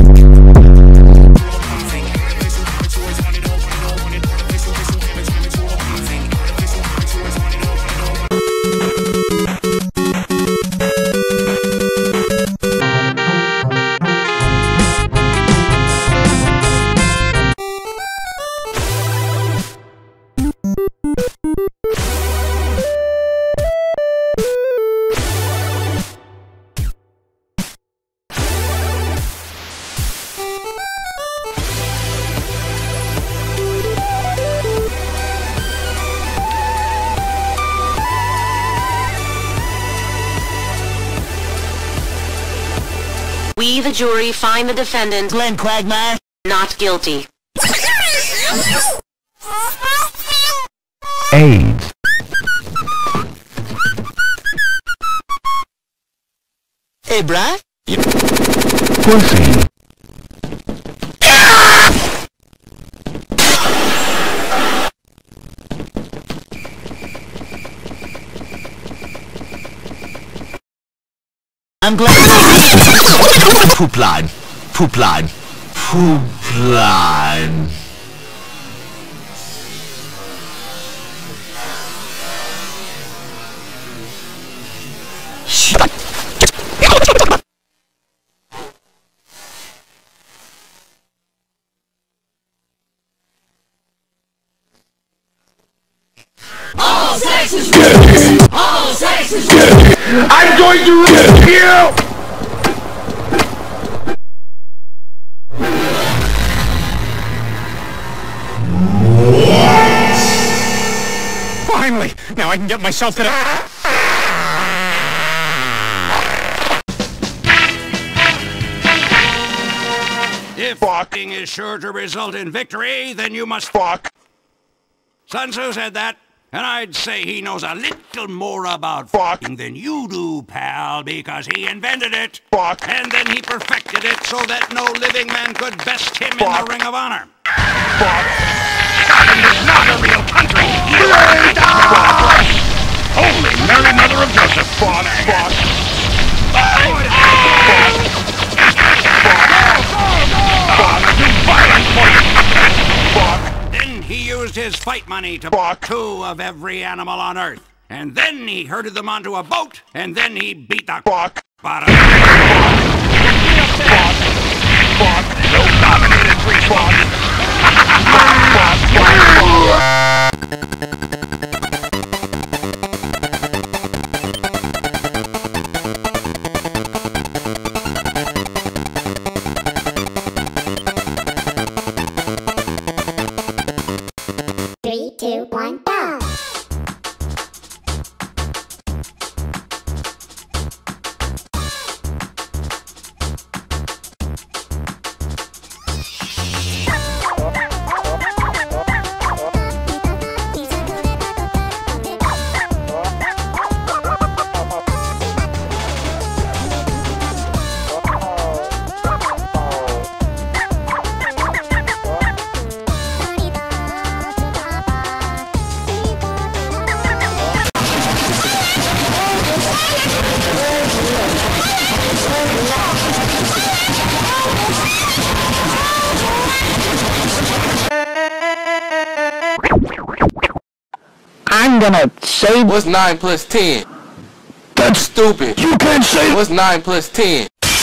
We, the jury, find the defendant, Glenn Quagmire, not guilty. AIDS. Hey, bruh. Pussy. I'm glad. Poop line. Poop line. Poop line. All sex is gay. All sex is gay. I'm going to rape you! Finally! Now I can get myself to the... If fucking is sure to result in victory, then you must fuck. Sun Tzu said that, and I'd say he knows a little more about fucking than you do, pal, because he invented it. Fuck. And then he perfected it so that no living man could best him fuck. in the Ring of Honor. Fuck. Scotland is not a real country. Holy Mary, Mother of Joseph. Fuck. Fuck. Fuck. Then he used his fight money to buy two of every animal on Earth. and then he herded them onto a boat, and then he beat the fuck out of them. Fuck. Fuck. No dominated response. Fuck, fuck, fuck, Three, two, one, go! I'm gonna say... What's nine plus ten? That's stupid. You can't say... What's nine plus ten?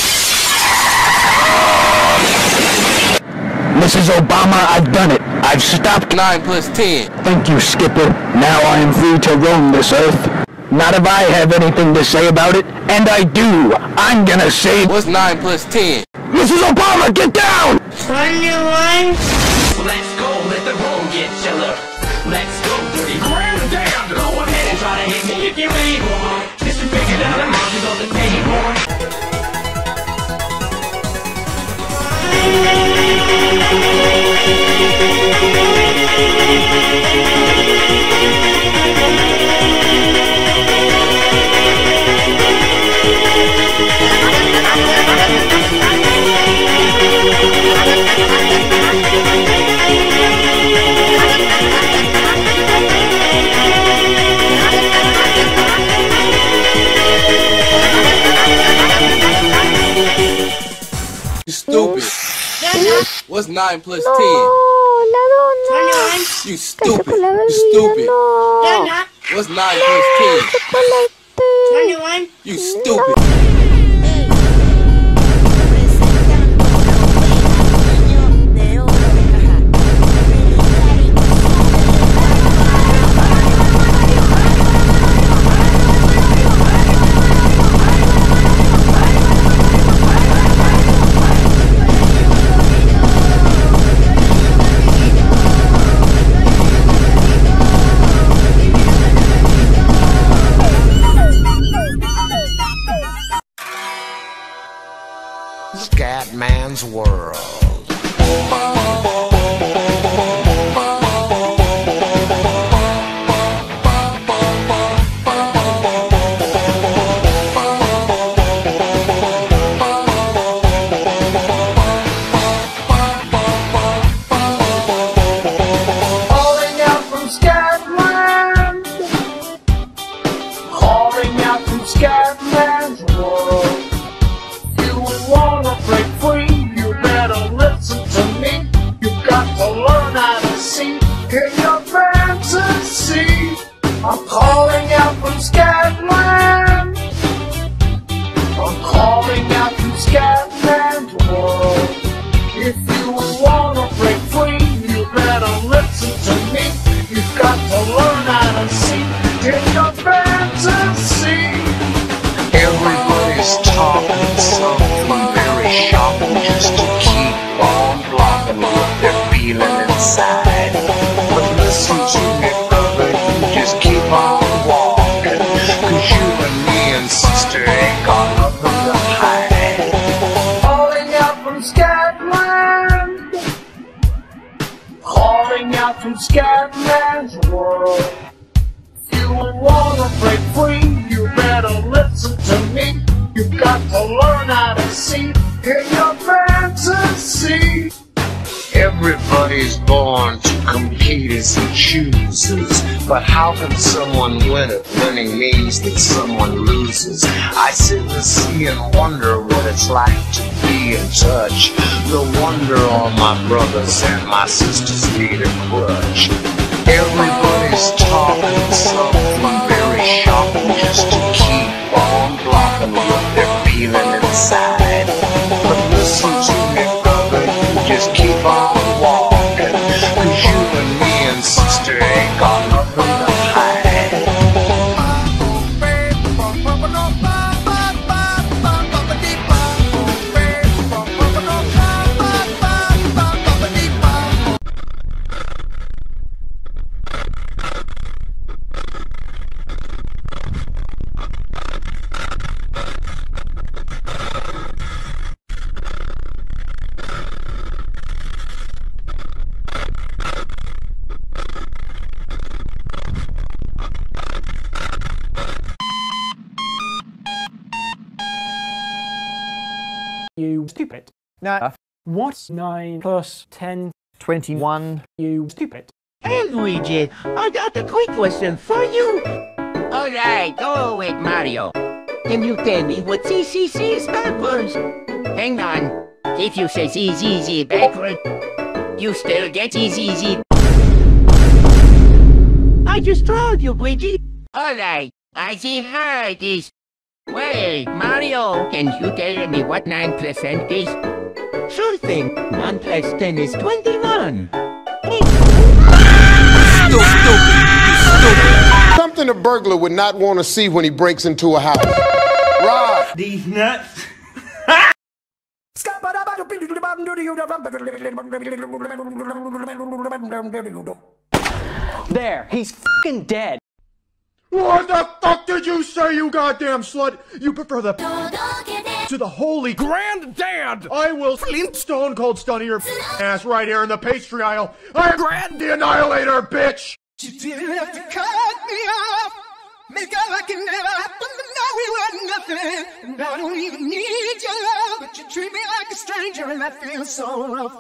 Missus Obama, I've done it. I've stopped... nine plus ten. Thank you, Skipper. Now I am free to roam this earth. Not if I have anything to say about it, and I do. I'm gonna say... What's nine plus ten? Missus Obama, get down! twenty-one. Let's go, let the road get chiller. Let's go, dirty grand down. Go ahead and try to hit me if you're able. Just to figure out the mountains on the table. You stupid. What's nine plus No, ten? lado no. You stupid. You stupid. No. What's nine plus ten? twenty-one. You stupid. Scatman's World. Calling out from Scatland. Calling out from Scatman's World. Wanna break free, you better listen to me. You've got to learn how to see in your fantasy. I'm calling out from Scatland. I'm calling out from Scatman's World. If you wanna break free, you better listen to me. You've got to learn how to see in your fantasy. Everybody's talking something very shocking just to keep on blocking what they're feeling inside. But listen to me, brother, you just keep on walking, cause you and me and sister ain't got nothing to hide. Calling out from Scatland. Calling out from Scatman's World. If you wanna break free, you better listen to me. You've got to learn how to see in your fantasy. Everybody's born to compete as he chooses, but how can someone win if winning means that someone loses? I sit and see and wonder what it's like to be in touch. No wonder all my brothers and my sisters need a crutch. Everybody's talking something very side. But listen to me, brother, just keep on walking, 'cause you and me and sister ain't got nothing to hide. You stupid. Now, what's nine plus ten? twenty-one. You stupid. Hey, Luigi, I got a quick question for you. Alright, go with Mario. Can you tell me what C C C stands for? Hang on. If you say Z Z Z backward, you still get Z Z Z. I just told you, Luigi. Alright, I see how it is. Wait, Mario, can you tell me what nine percent is? Sure thing. nine plus ten is twenty-one. Something a burglar would not want to see when he breaks into a house. Right. These nuts. There, he's fucking dead. What the fuck did you say, you goddamn slut? You prefer the to the holy granddad? I will Flintstone Cold Stun your ass right here in the pastry aisle. I'm Grand the Annihilator, bitch! You didn't have to cut me off. Make it like it never happened, but now we were nothing. And I don't even need your love, but you treat me like a stranger, and that feels so rough.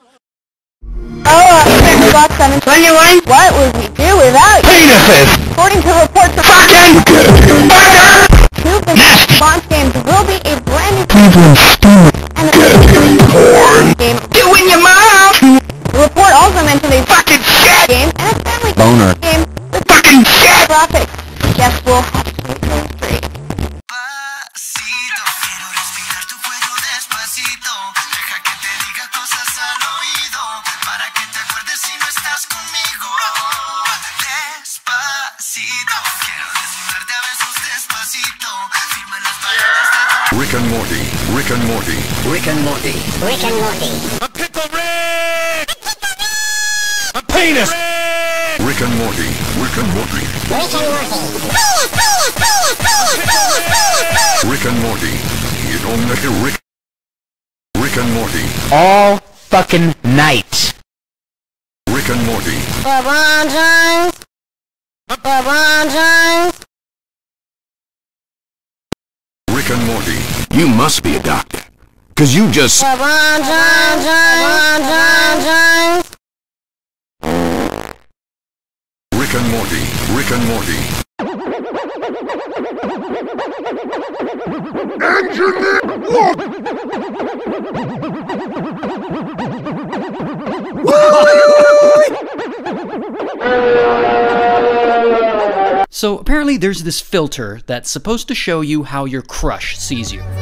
Oh, Xbox seven twenty-one. What would we do without you? Penises! According to reports from Fucking two launch games will be a brand new and a game. You and your mom! The report also mentioned a fucking shit game and a family Boner. game with fucking shit graphics. Guess we'll have to wait till three. Rick and Morty, Rick and Morty, Rick and Morty. Rick and Morty. I'm Pickle Rick! I'm Penis! Rick and Morty, Rick and Morty, Rick and Morty. Rick and Morty. You don't make it Rick. Rick and Morty, All fucking night. Rick and Morty, LeBron James. LeBron James. Rick and Morty. You must be a doctor, 'cause you just LeBron James. LeBron James. Rick and Morty, Rick and Morty. Engineer! So apparently there's this filter that's supposed to show you how your crush sees you.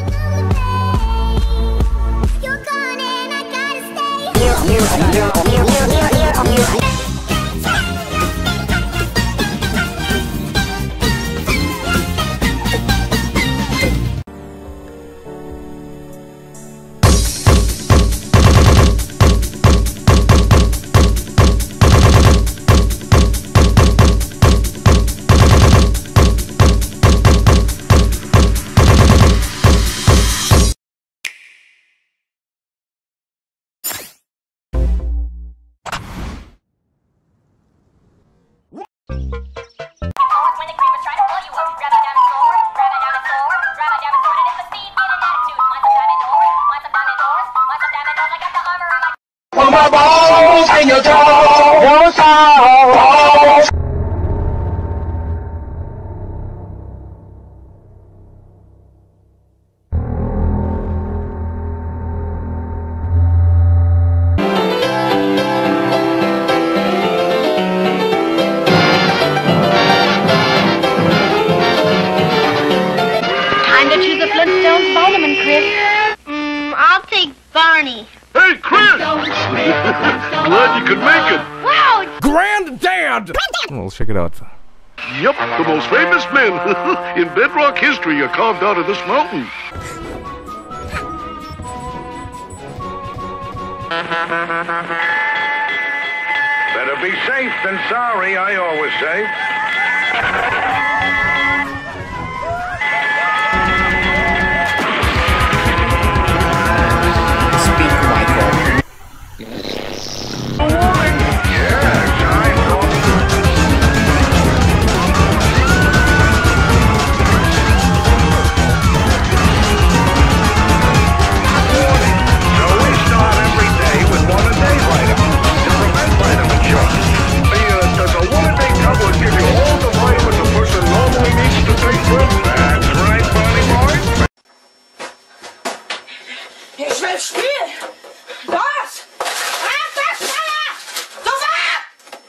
Barney. Hey, Chris! Glad you could make it. Wow! Granddad! Well, check it out. Yep, the most famous men in bedrock history are carved out of this mountain. Better be safe than sorry, I always say. Ich will spielen! Los! Einfach schneller! Du weg!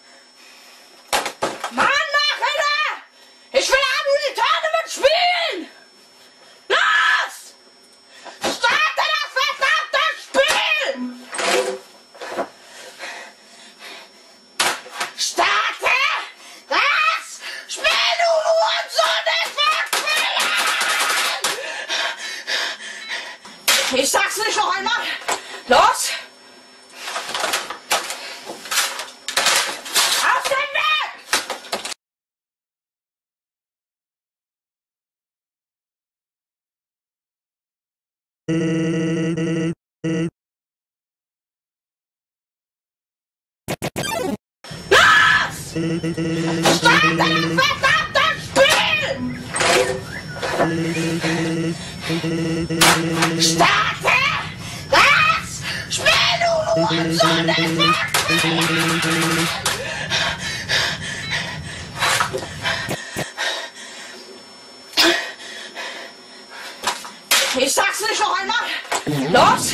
Mann, mach wieder! Ich will am Tournament spielen! Los! Starte das verdammte Spiel! Starte das Spiel, du Hurensohn! Ich will spielen! Ich sag's nicht noch einmal. Los! Auf den Weg! Los! Starte das verdammte Spiel! Starte das Spiel, du Hurensohn! Ich sag's nicht noch einmal. Los!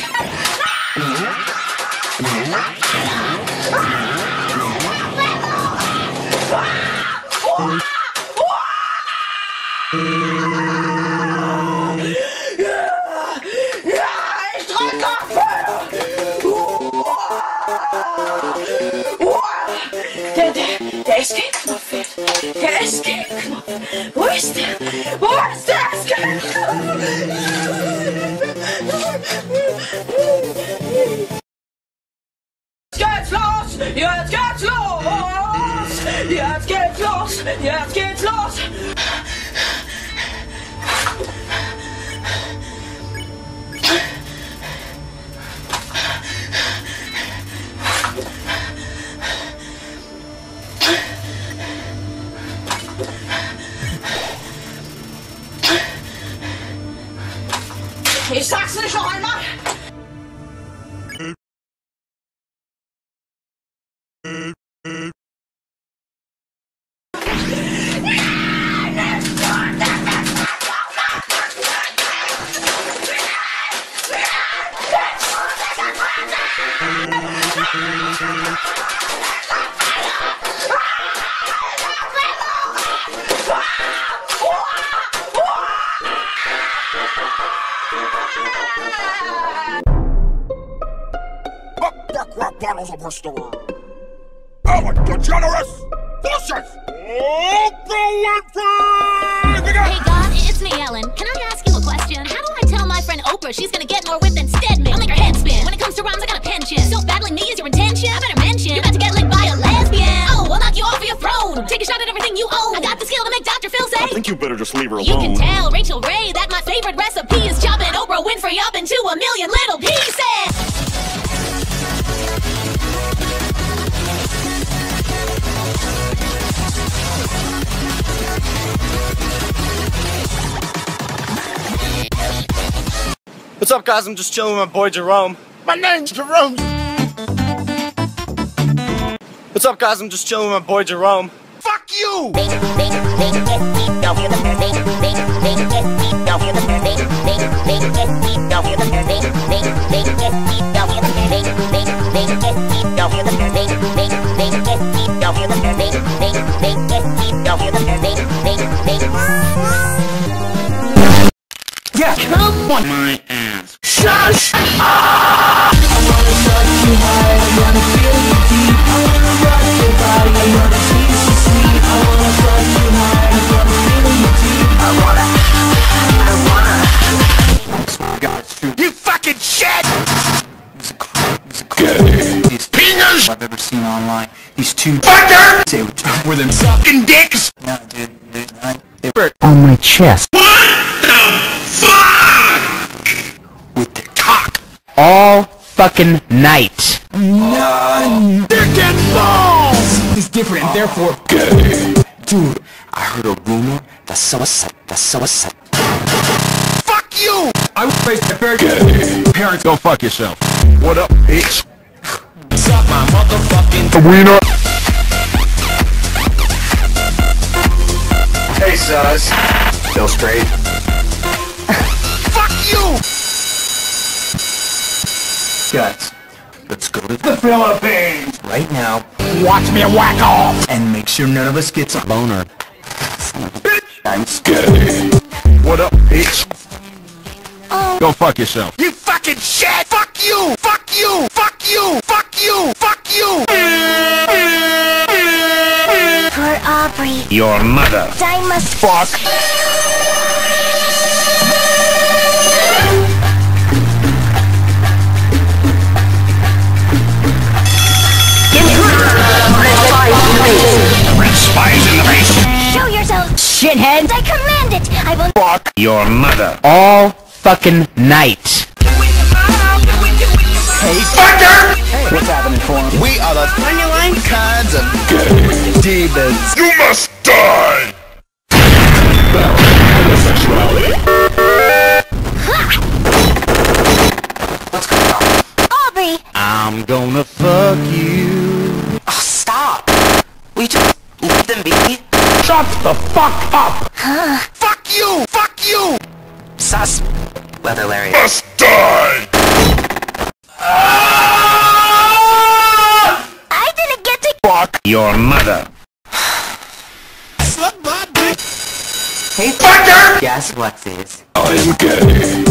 Ja, ich drück auf Feuer! Der, der, der Escape-Knopf fehlt. Der Escape-Knopf. Wo ist der? Wo ist der Escape-Knopf? Jetzt geht's los! Jetzt geht's los! Jetzt geht's los! Jetzt geht's los! Ich sag's nicht noch einmal! Bottles of history. Ellen DeGeneres versus Oprah Winfrey! Hey God, it's me, Ellen. Can I ask you a question? How do I tell my friend Oprah she's gonna get more whip than Stedman? I'll make her head spin. When it comes to rhymes, I got a penchant. So battling me is your intention? I better mention, you're about to get licked by a lesbian. Oh, I'll knock you off of your throne. Take a shot at everything you own. I got the skill to make Doctor Phil say, I think you better just leave her alone. You can tell Rachel Ray that my favorite recipe is chopping Oprah Winfrey up into a million little pieces. What's up, guys? I'm just chilling with my boy Jerome. My name's Jerome. What's up, guys? I'm just chilling with my boy Jerome. Fuck you! Yeah, come on my ass. Shush! Ah! seen online. These two fuckers say were them sucking dicks. No, dude, dude, I, they were on my chest. With the cock all fucking night. No, they're getting balls. It's different, and therefore gay. Dude, I heard a rumor that someone said that someone said. Fuck you! I was raised by very gay. Parents, go fuck yourself. What up, bitch? Suck my motherfucking wiener. Hey, sus. Still straight. Fuck you! Guys, let's go to the Philippines right now. Watch me whack off and make sure none of us gets a boner. Bitch, I'm scared. What up, bitch? Oh. Go fuck yourself. You fucking shit! Fuck you! Fuck you! Fuck you! Fuck you! Fuck you! Poor Aubrey. Your mother. I must fuck. Spies in the base. Show yourself, shithead. I command it. I will fuck your mother all fucking night. Hey, fucker! Hey. What's happening for him? We are the genuine kinds of gay demons. You must die! What's going on? Aubrey! I'm gonna fuck you. Oh, stop! We just let them be. Shut the fuck up! Huh? Fuck you! Fuck you! Sus. Weather Larry. Must die! I didn't get to fuck your mother. Suck my dick. Hey, fucker! Guess what this? I am gay.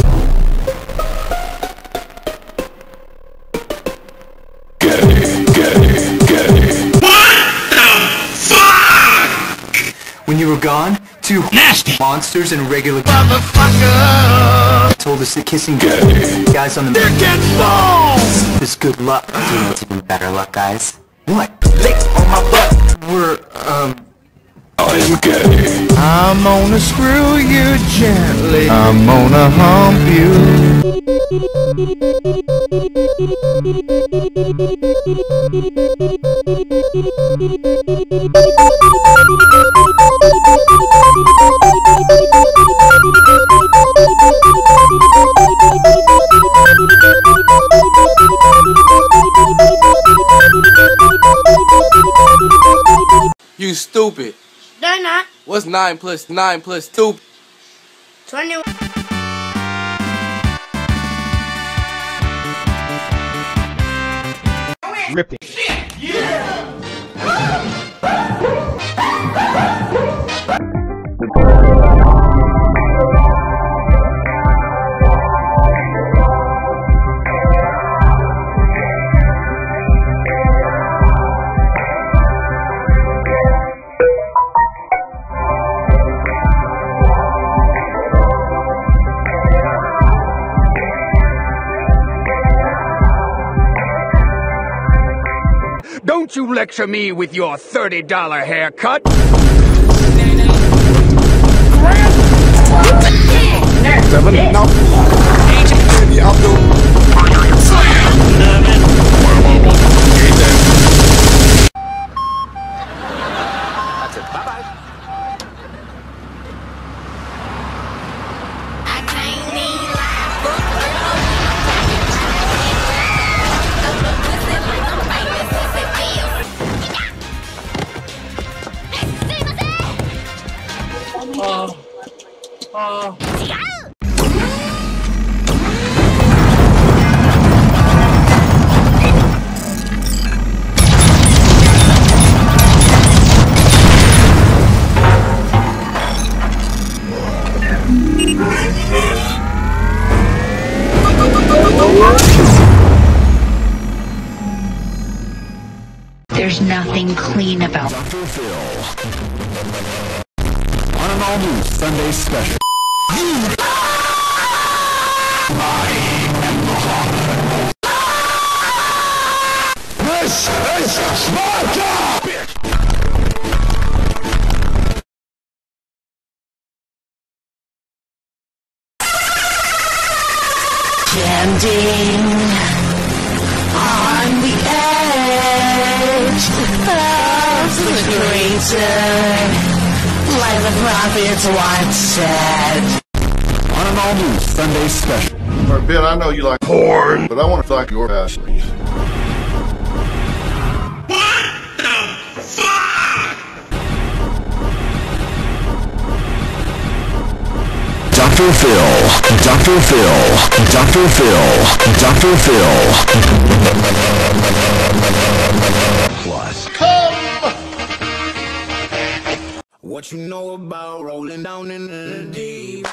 Gay, gay, gay. What the fuck? When you were gone, two nasty monsters and regular motherfucker told us that kissing gay guys on the they're getting balls is good luck. Do you know it's even better luck, guys? What? Licks on my butt. We're um. I am gay. I'm gonna screw you gently. I'm gonna hump you. You stupid. They're not. What's nine plus nine plus two? twenty-one. Rip it. Yeah! Don't you lecture me with your thirty dollar haircut. Seven, no. Baby, I'll do. That's it. Bye-bye. Oh. Oh. There's nothing clean about Doctor Phil. On an all-new Sunday special. This is Standing on the edge of the crater, like the prophets once said. On an all-new Sunday special. Alright, Ben, I know you like porn, but I want to like your ass, please. Doctor Phil, Doctor Phil, Doctor Phil, Doctor Phil. Plus. Come! What you know about rolling down in the deep?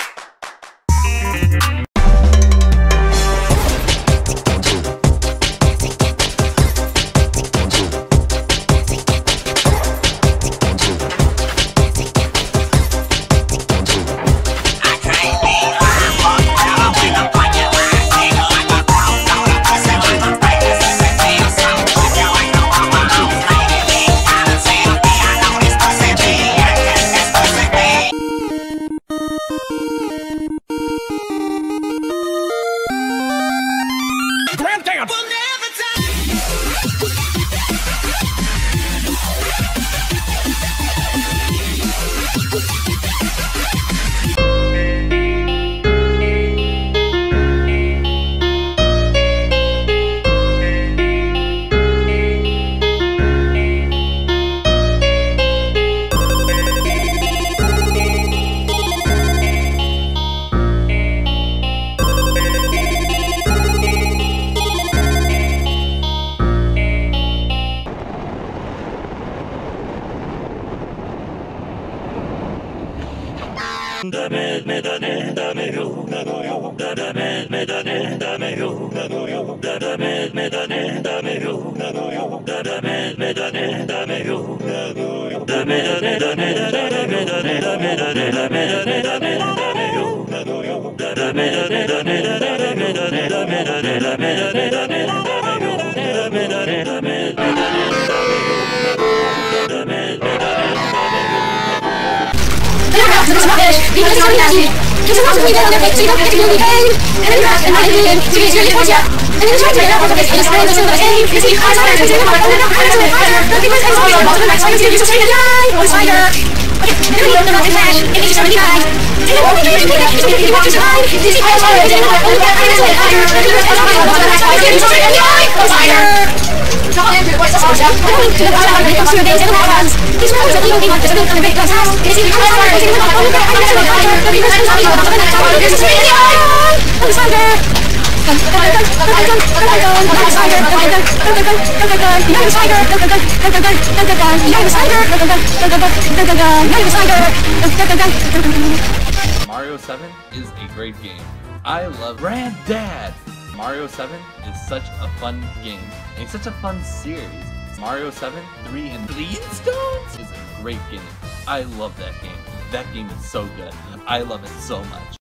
Mario seven is a great game. I love Granddad! Mario seven is such a fun game. And it's such a fun series. Mario seven, three, and Flintstones is a great game. I love that game. That game is so good. I love it so much.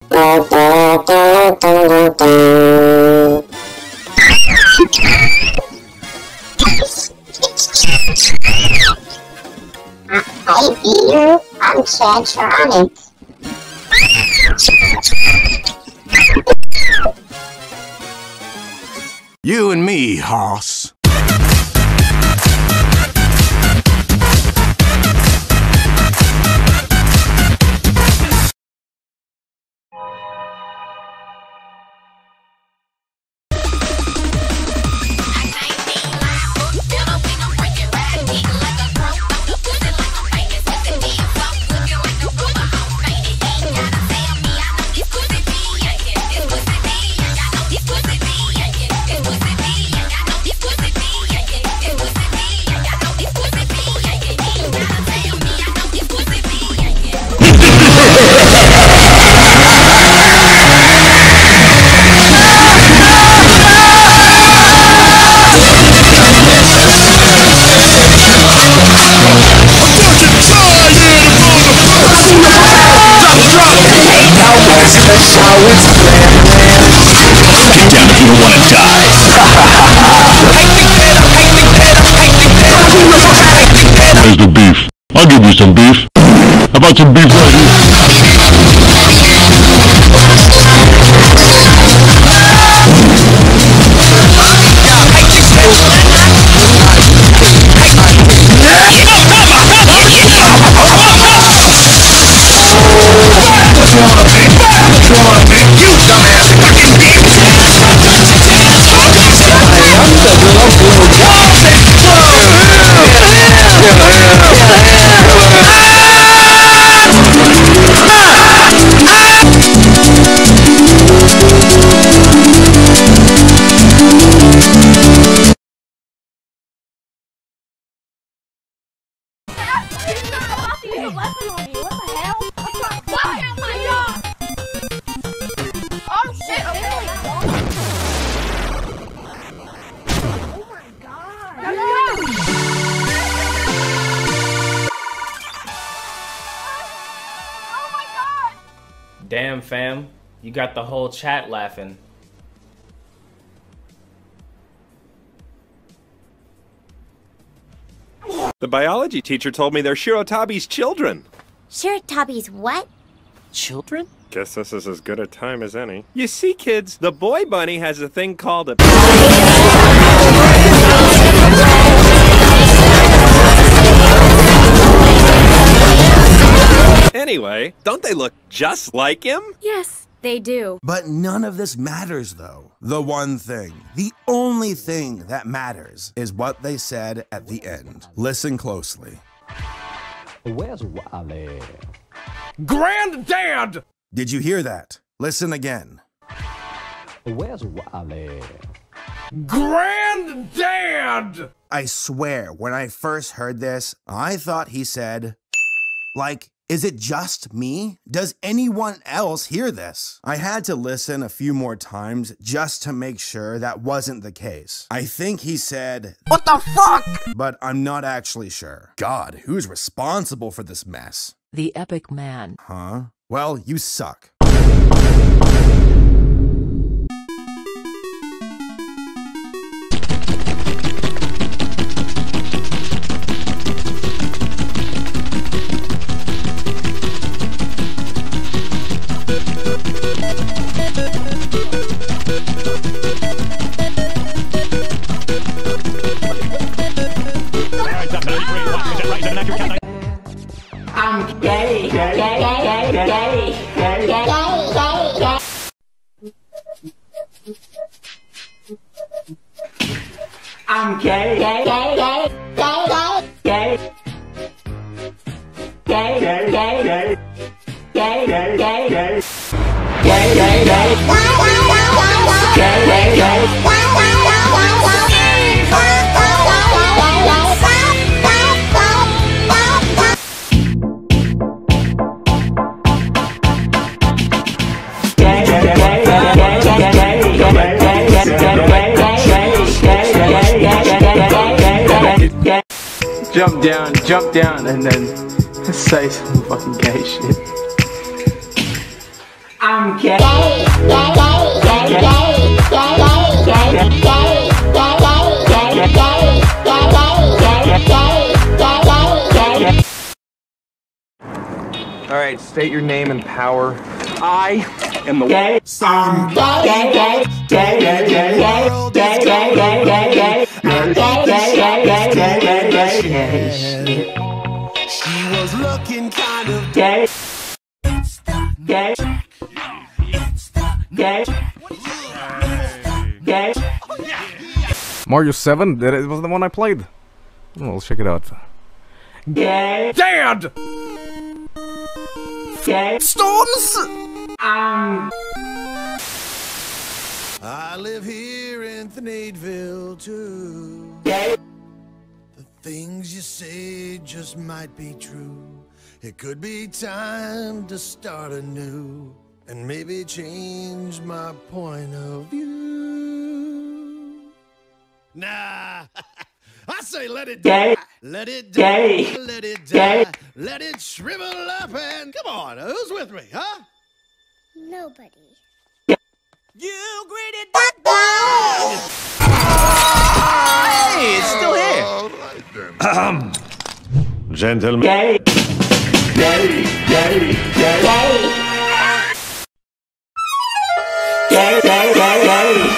Hi, Peter. I'm Chatronic. You and me, hoss. Get down if you don't want to die. about some beef Damn, fam. You got the whole chat laughing. The biology teacher told me they're Shirotabi's children. Shirotabi's what? Children? Guess this is as good a time as any. You see, kids, the boy bunny has a thing called a... Anyway, don't they look just like him? Yes, they do. But none of this matters, though. The one thing, the only thing that matters is what they said at the end. Listen closely. Where's Wally? Granddad! Did you hear that? Listen again. Where's Wally? Granddad! I swear, when I first heard this, I thought he said, like, is it just me? Does anyone else hear this? I had to listen a few more times just to make sure that wasn't the case. I think he said, what the fuck? But I'm not actually sure. God, who's responsible for this mess? The Epic Man. Huh? Well, you suck. I'm gay, gay, gay, gay, gay, gay, gay, gay. I'm gay, gay, gay, gay, gay, gay, gay, gay, gay, gay, gay, gay, gay, gay, gay, gay, gay, gay, gay, gay. Jump down, jump down, and then say some fucking gay shit. I'm gay. Gay, gay, gay, gay, gay, gay, gay, gay, gay. All right, state your name and power. I am the gay. I'm gay, gay, gay, gay, gay, gay, gay, gay, gay, gay, gay. Gay, gay, gay, gay, gay, gay, gay, gay. She was looking kind of gay. Gay. Gay. Gay. Mario seven? That was the one I played. Oh, let's check it out. Gay. Dad! Gay. Storms! Um. I live here in Thneedville too. Gay. The things you say just might be true. It could be time to start anew and maybe change my point of view. Nah, I say let it Gay. die. Let it die. Gay. Let it die. Gay. Let it shrivel up and come on, who's with me, huh? Nobody. You greedy Hey, it's still here. Ahem. Gentlemen. Gay. gay, gay, gay, gay, gay, gay, gay.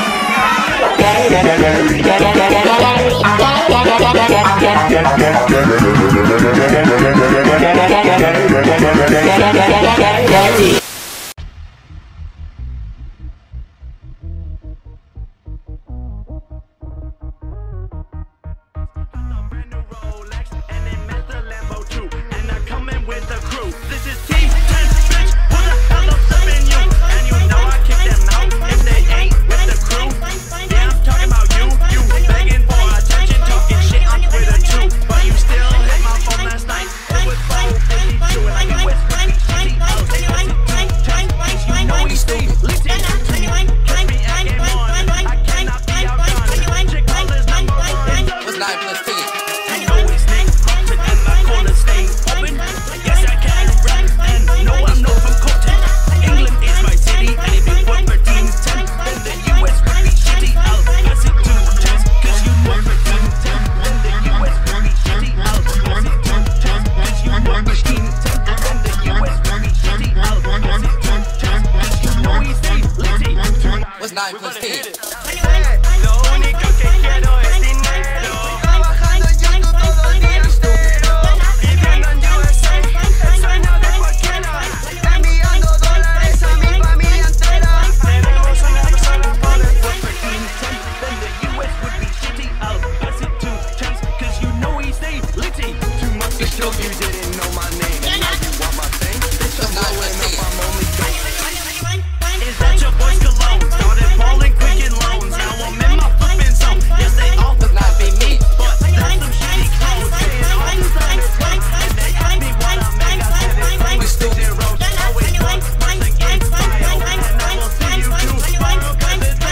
nine plus ten. Lo único que quiero es dinero. Trabajando en YouTube todo el día entero. Viviendo en U S A, el sueño de cualquiera. Enviando dólares a mi familia entera. Tenemos una persona por el perfect intent. Then the U S would be shitty. I'll pass it to Chance, cause you know he stays litty. Two months ago you didn't know my name. And now you want my thing? Bitch, I'm blowing up, I'm only going. Is that your boy's cologne? Started falling quick in loans. Now I'm in my flipping zone. Yes, they all could not be me, but that's some shitty clothes. Saying all designers clothes. And they ask me what I make. I said it's like we still zero. Always one person in bio. And I will see you tomorrow, cause it's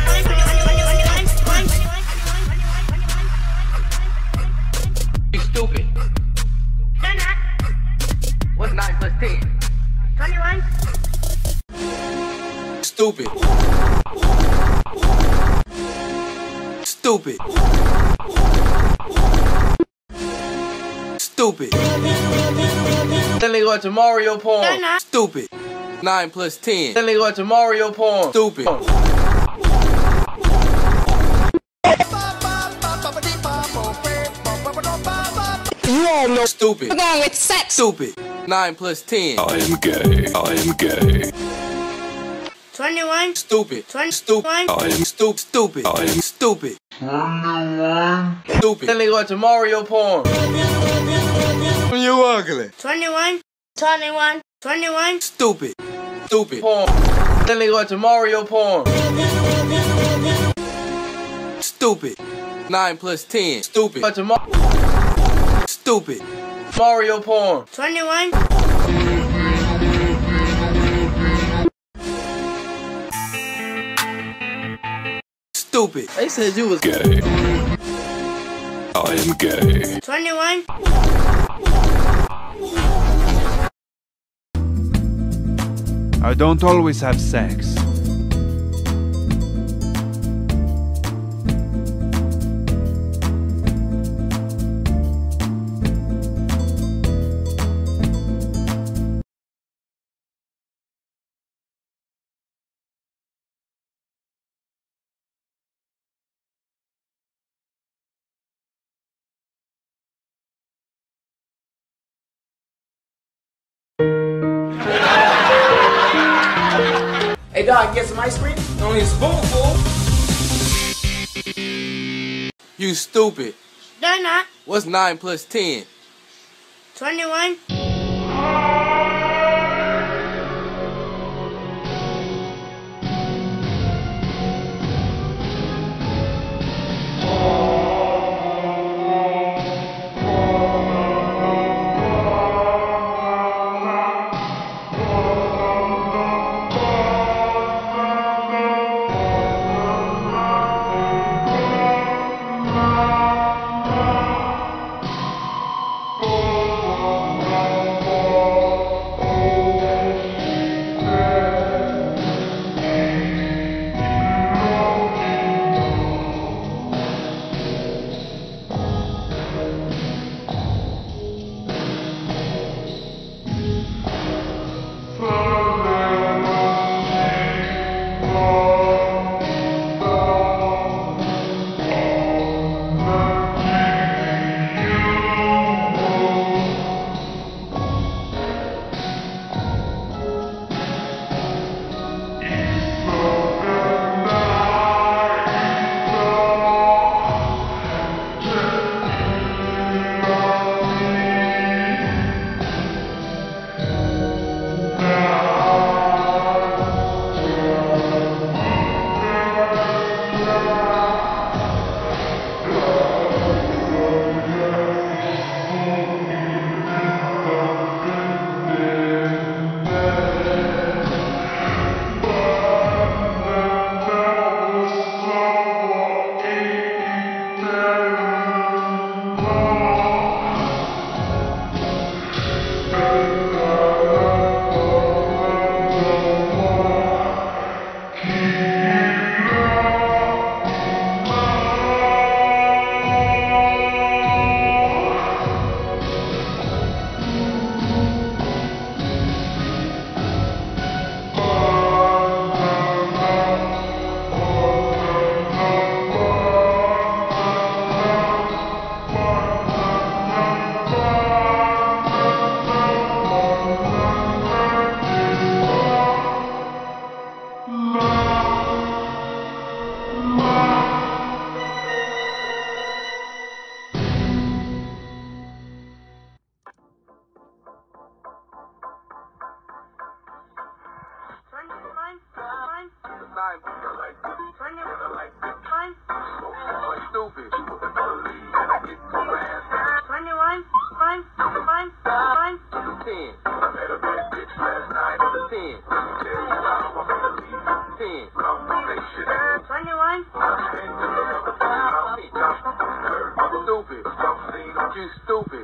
every You stupid. What's nine plus ten? twenty-one. Stupid. Stupid. Stupid. Then they go to Mario porn. Stupid. Nine plus ten. Then they go to Mario porn. Stupid. You all know Stupid. we're going with sex. Stupid. Nine plus ten. I am gay. I am gay. twenty-one. Stupid. twenty. Stupid. I am stupid. Stupid. I am stupid. twenty-one. Stupid. Then they go to Mario porn. You ugly. twenty-one. twenty-one. twenty-one. Stupid. Stupid. Porn. Then they go to Mario porn. Stupid. Nine plus ten. Stupid. Go to Mar Stupid. Mario porn. twenty-one. Stupid. They said you was gay. I am gay. twenty-one. I don't always have sex. Hey dog, get some ice cream? Only a spoonful. You stupid. They're not. What's nine plus ten? twenty-one.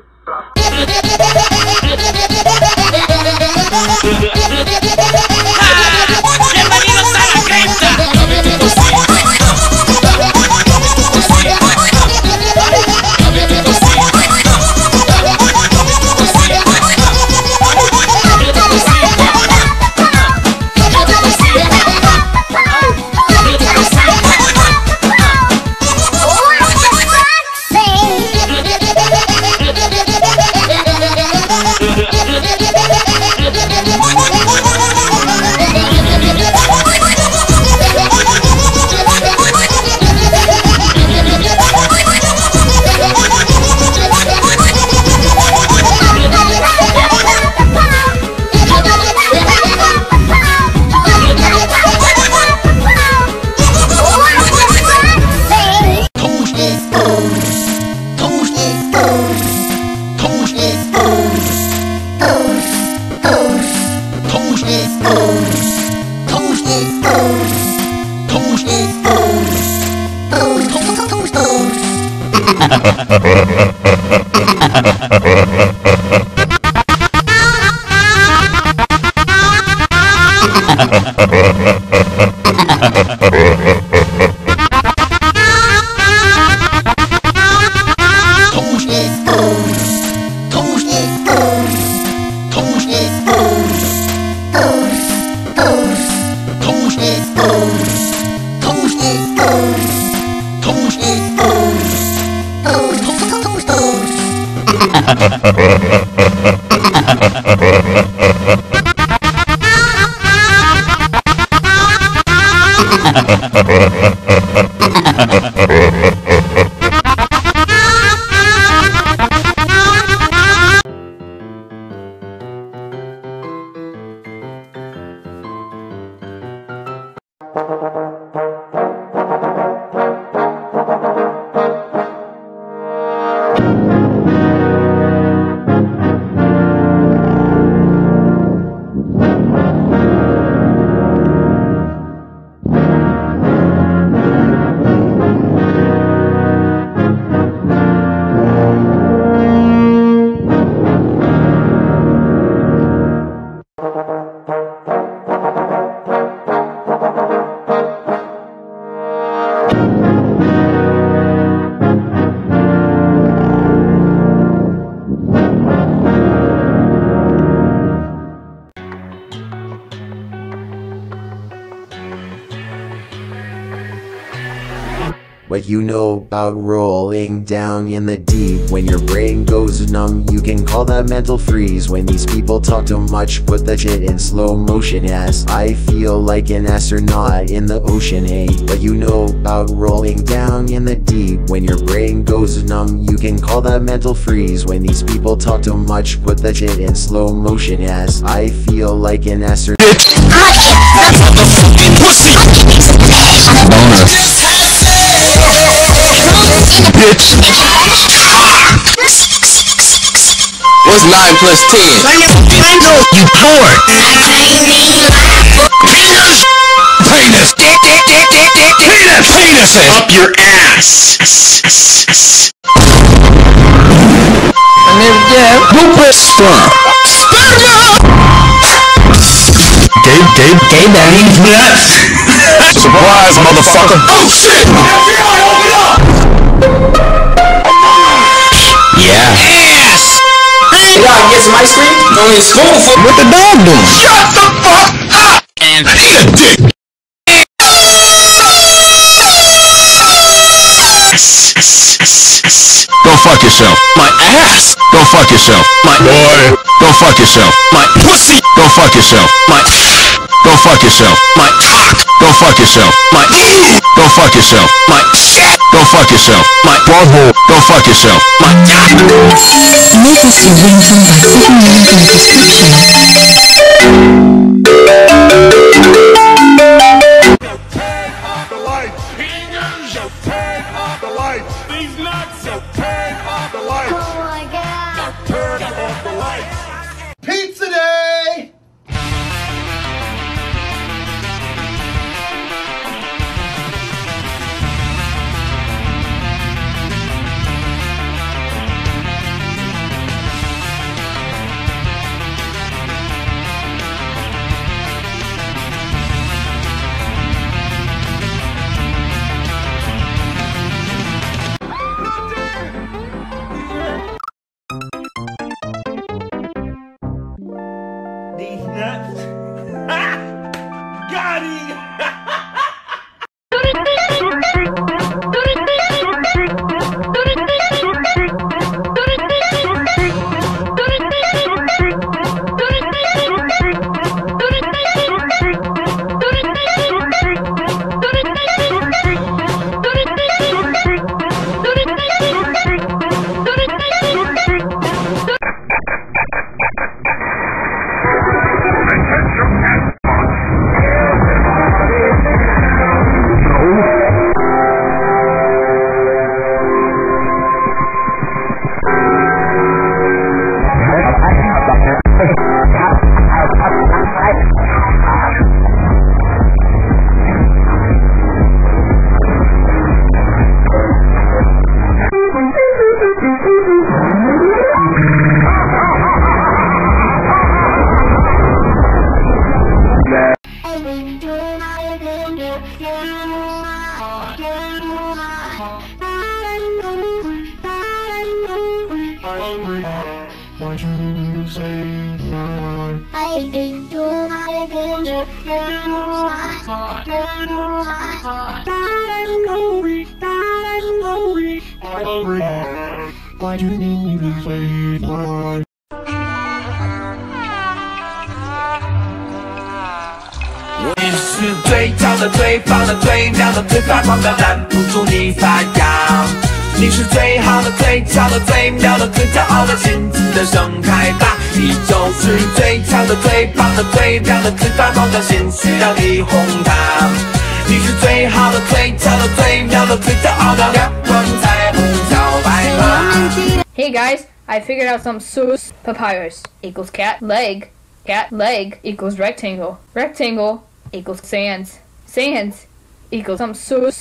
¡Bienvenidos a la cripta! What you know about rolling down in the deep? When your brain goes numb, you can call that mental freeze. When these people talk too much, put that shit in slow motion. As I feel like an astronaut in the ocean, hey. What you know about rolling down in the deep? When your brain goes numb, you can call that mental freeze. When these people talk too much, put that shit in slow motion. As I feel like an astronaut. Bitch. What's nine plus ten? I know you bored. Penis. Penis. Penis. Penis. Up your ass. I never did. Who put sperm? Sperma. Gabe, Gabe, Gabe, that means nuts. Surprise, motherfucker. Oh shit! F B I, open up! Yeah. Ass! Hey, y'all get some ice cream? Only a spoonful. What the dog doing? Shut the fuck up! And eat a dick! Go fuck yourself. My ass! Go fuck yourself. My boy! Go fuck yourself. My pussy! Go fuck yourself. My Go fuck yourself. My cock! Go fuck yourself. My Go fuck yourself. My shit! Go fuck yourself. My butthole! Go fuck yourself. My Make us your ringtone by clicking the link in the description. Turn off the lights. So turn off the lights. These nuts. So turn off the lights. Oh my god. So turn off the lights. Pizza day! Why'd you say no? I think you're my danger. Why'd you need to say no? 你是最强的、最棒的、最亮的、最发光的，拦不住你发芽。你是最好的、最强的、最妙的、最骄傲的，尽情的盛开吧！你就是最强的、最棒的、最亮的、最发光的，鲜血让你红它。你是最好的、最强的、最妙的、最骄傲的，亮光彩虹小白马。 Hey guys, I figured out some sus. Papyrus equals cat leg. Cat leg equals rectangle. Rectangle equals sands. Sands equals some sus.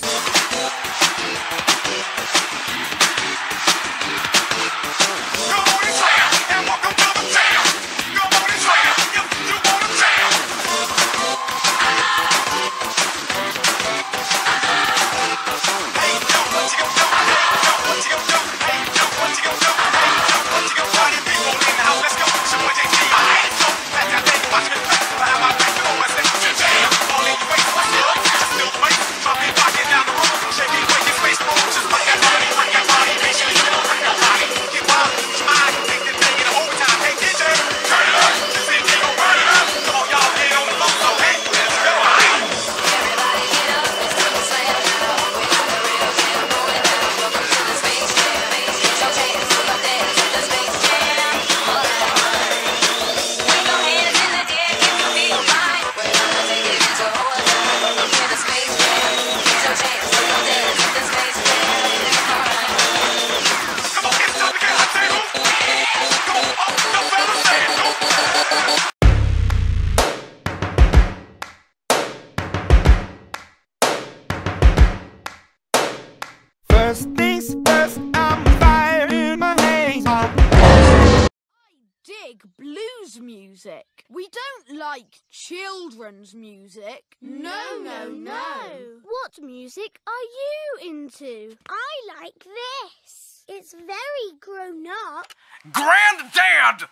First things first, I'm fire in my hands. I dig blues music. We don't like children's music. No, no, no. What music are you into? I like this. It's very grown up. Granddad!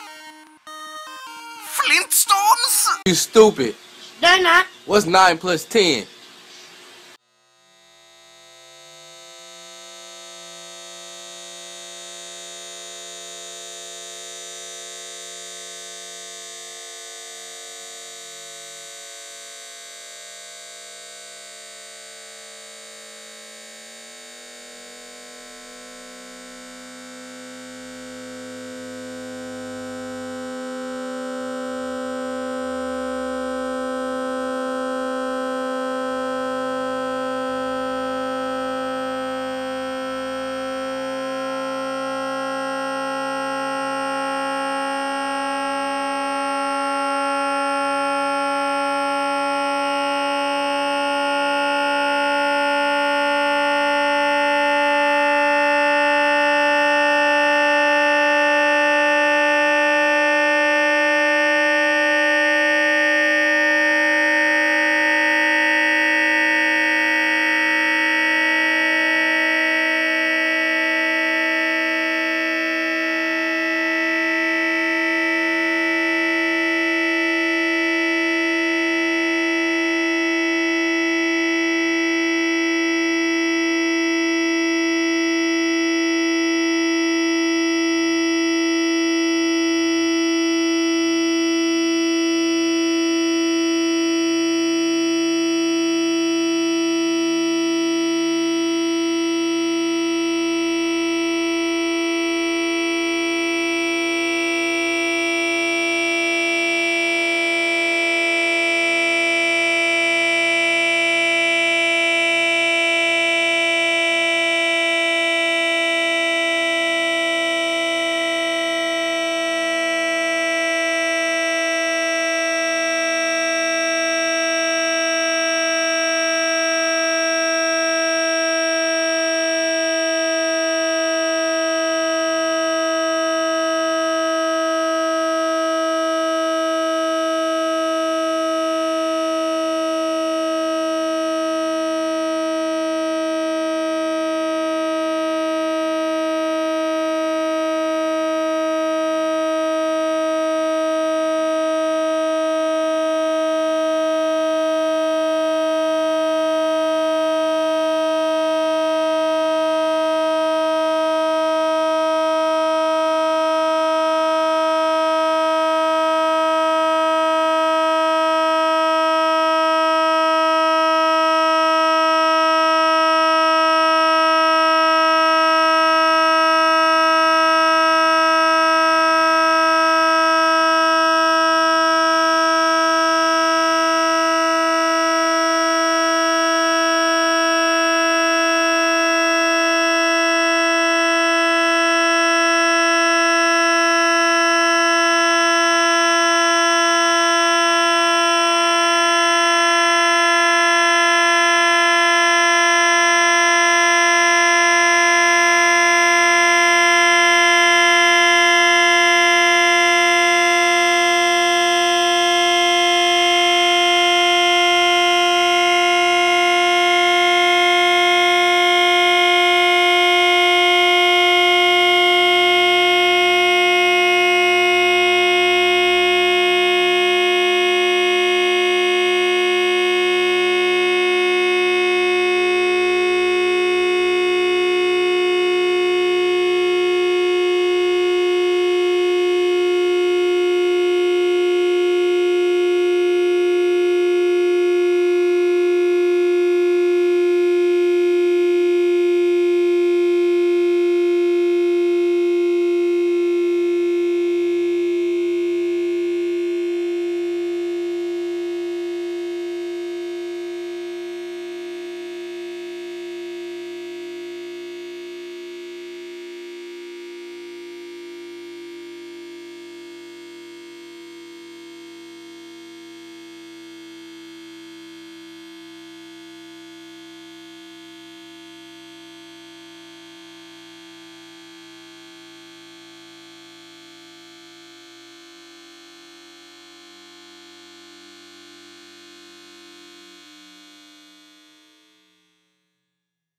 Flintstones? You stupid. They're not. What's nine plus ten?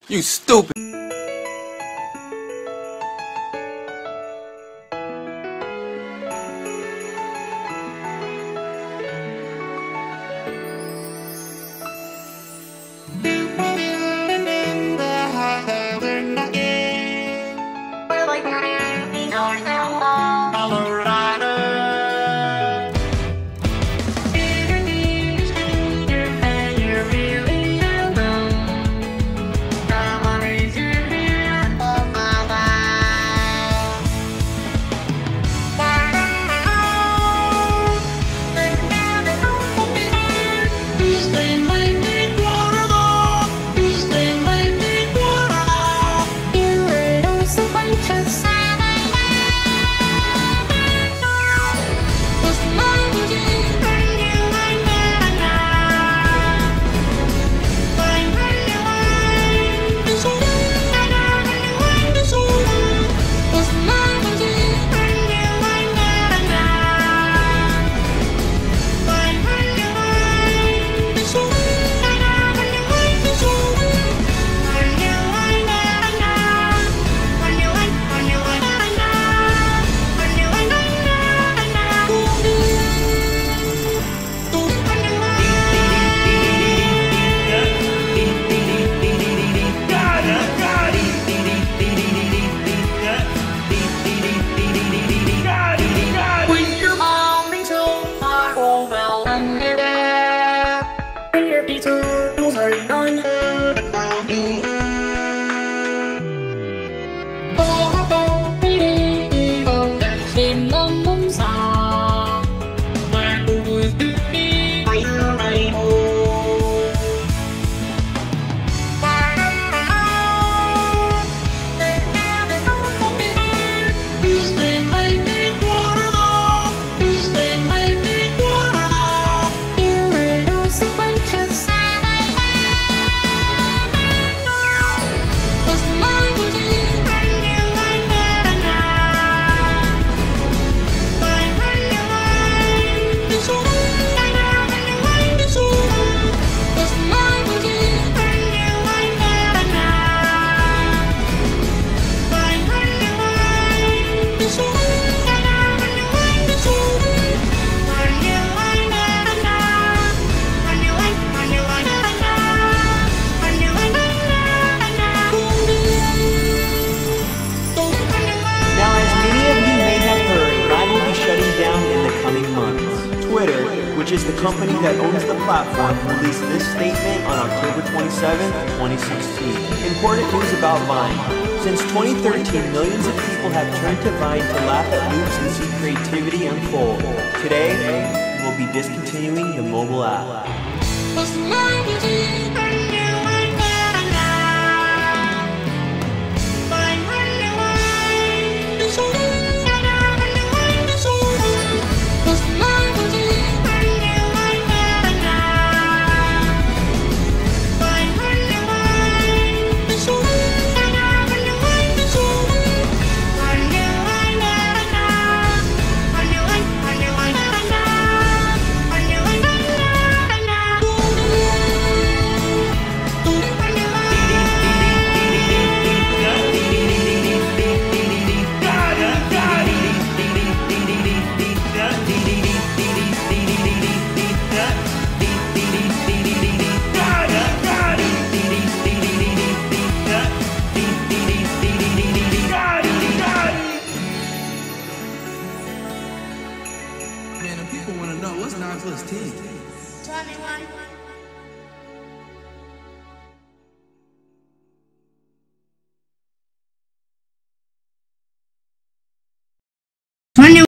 You stupid. which is the company that owns the platform, released this statement on October twenty-seventh, twenty sixteen. Important news about Vine. Since twenty thirteen, millions of people have turned to Vine to laugh at loops and see creativity unfold. Today, we will be discontinuing the mobile app. Man, people want to know what's nine plus ten? twenty-one.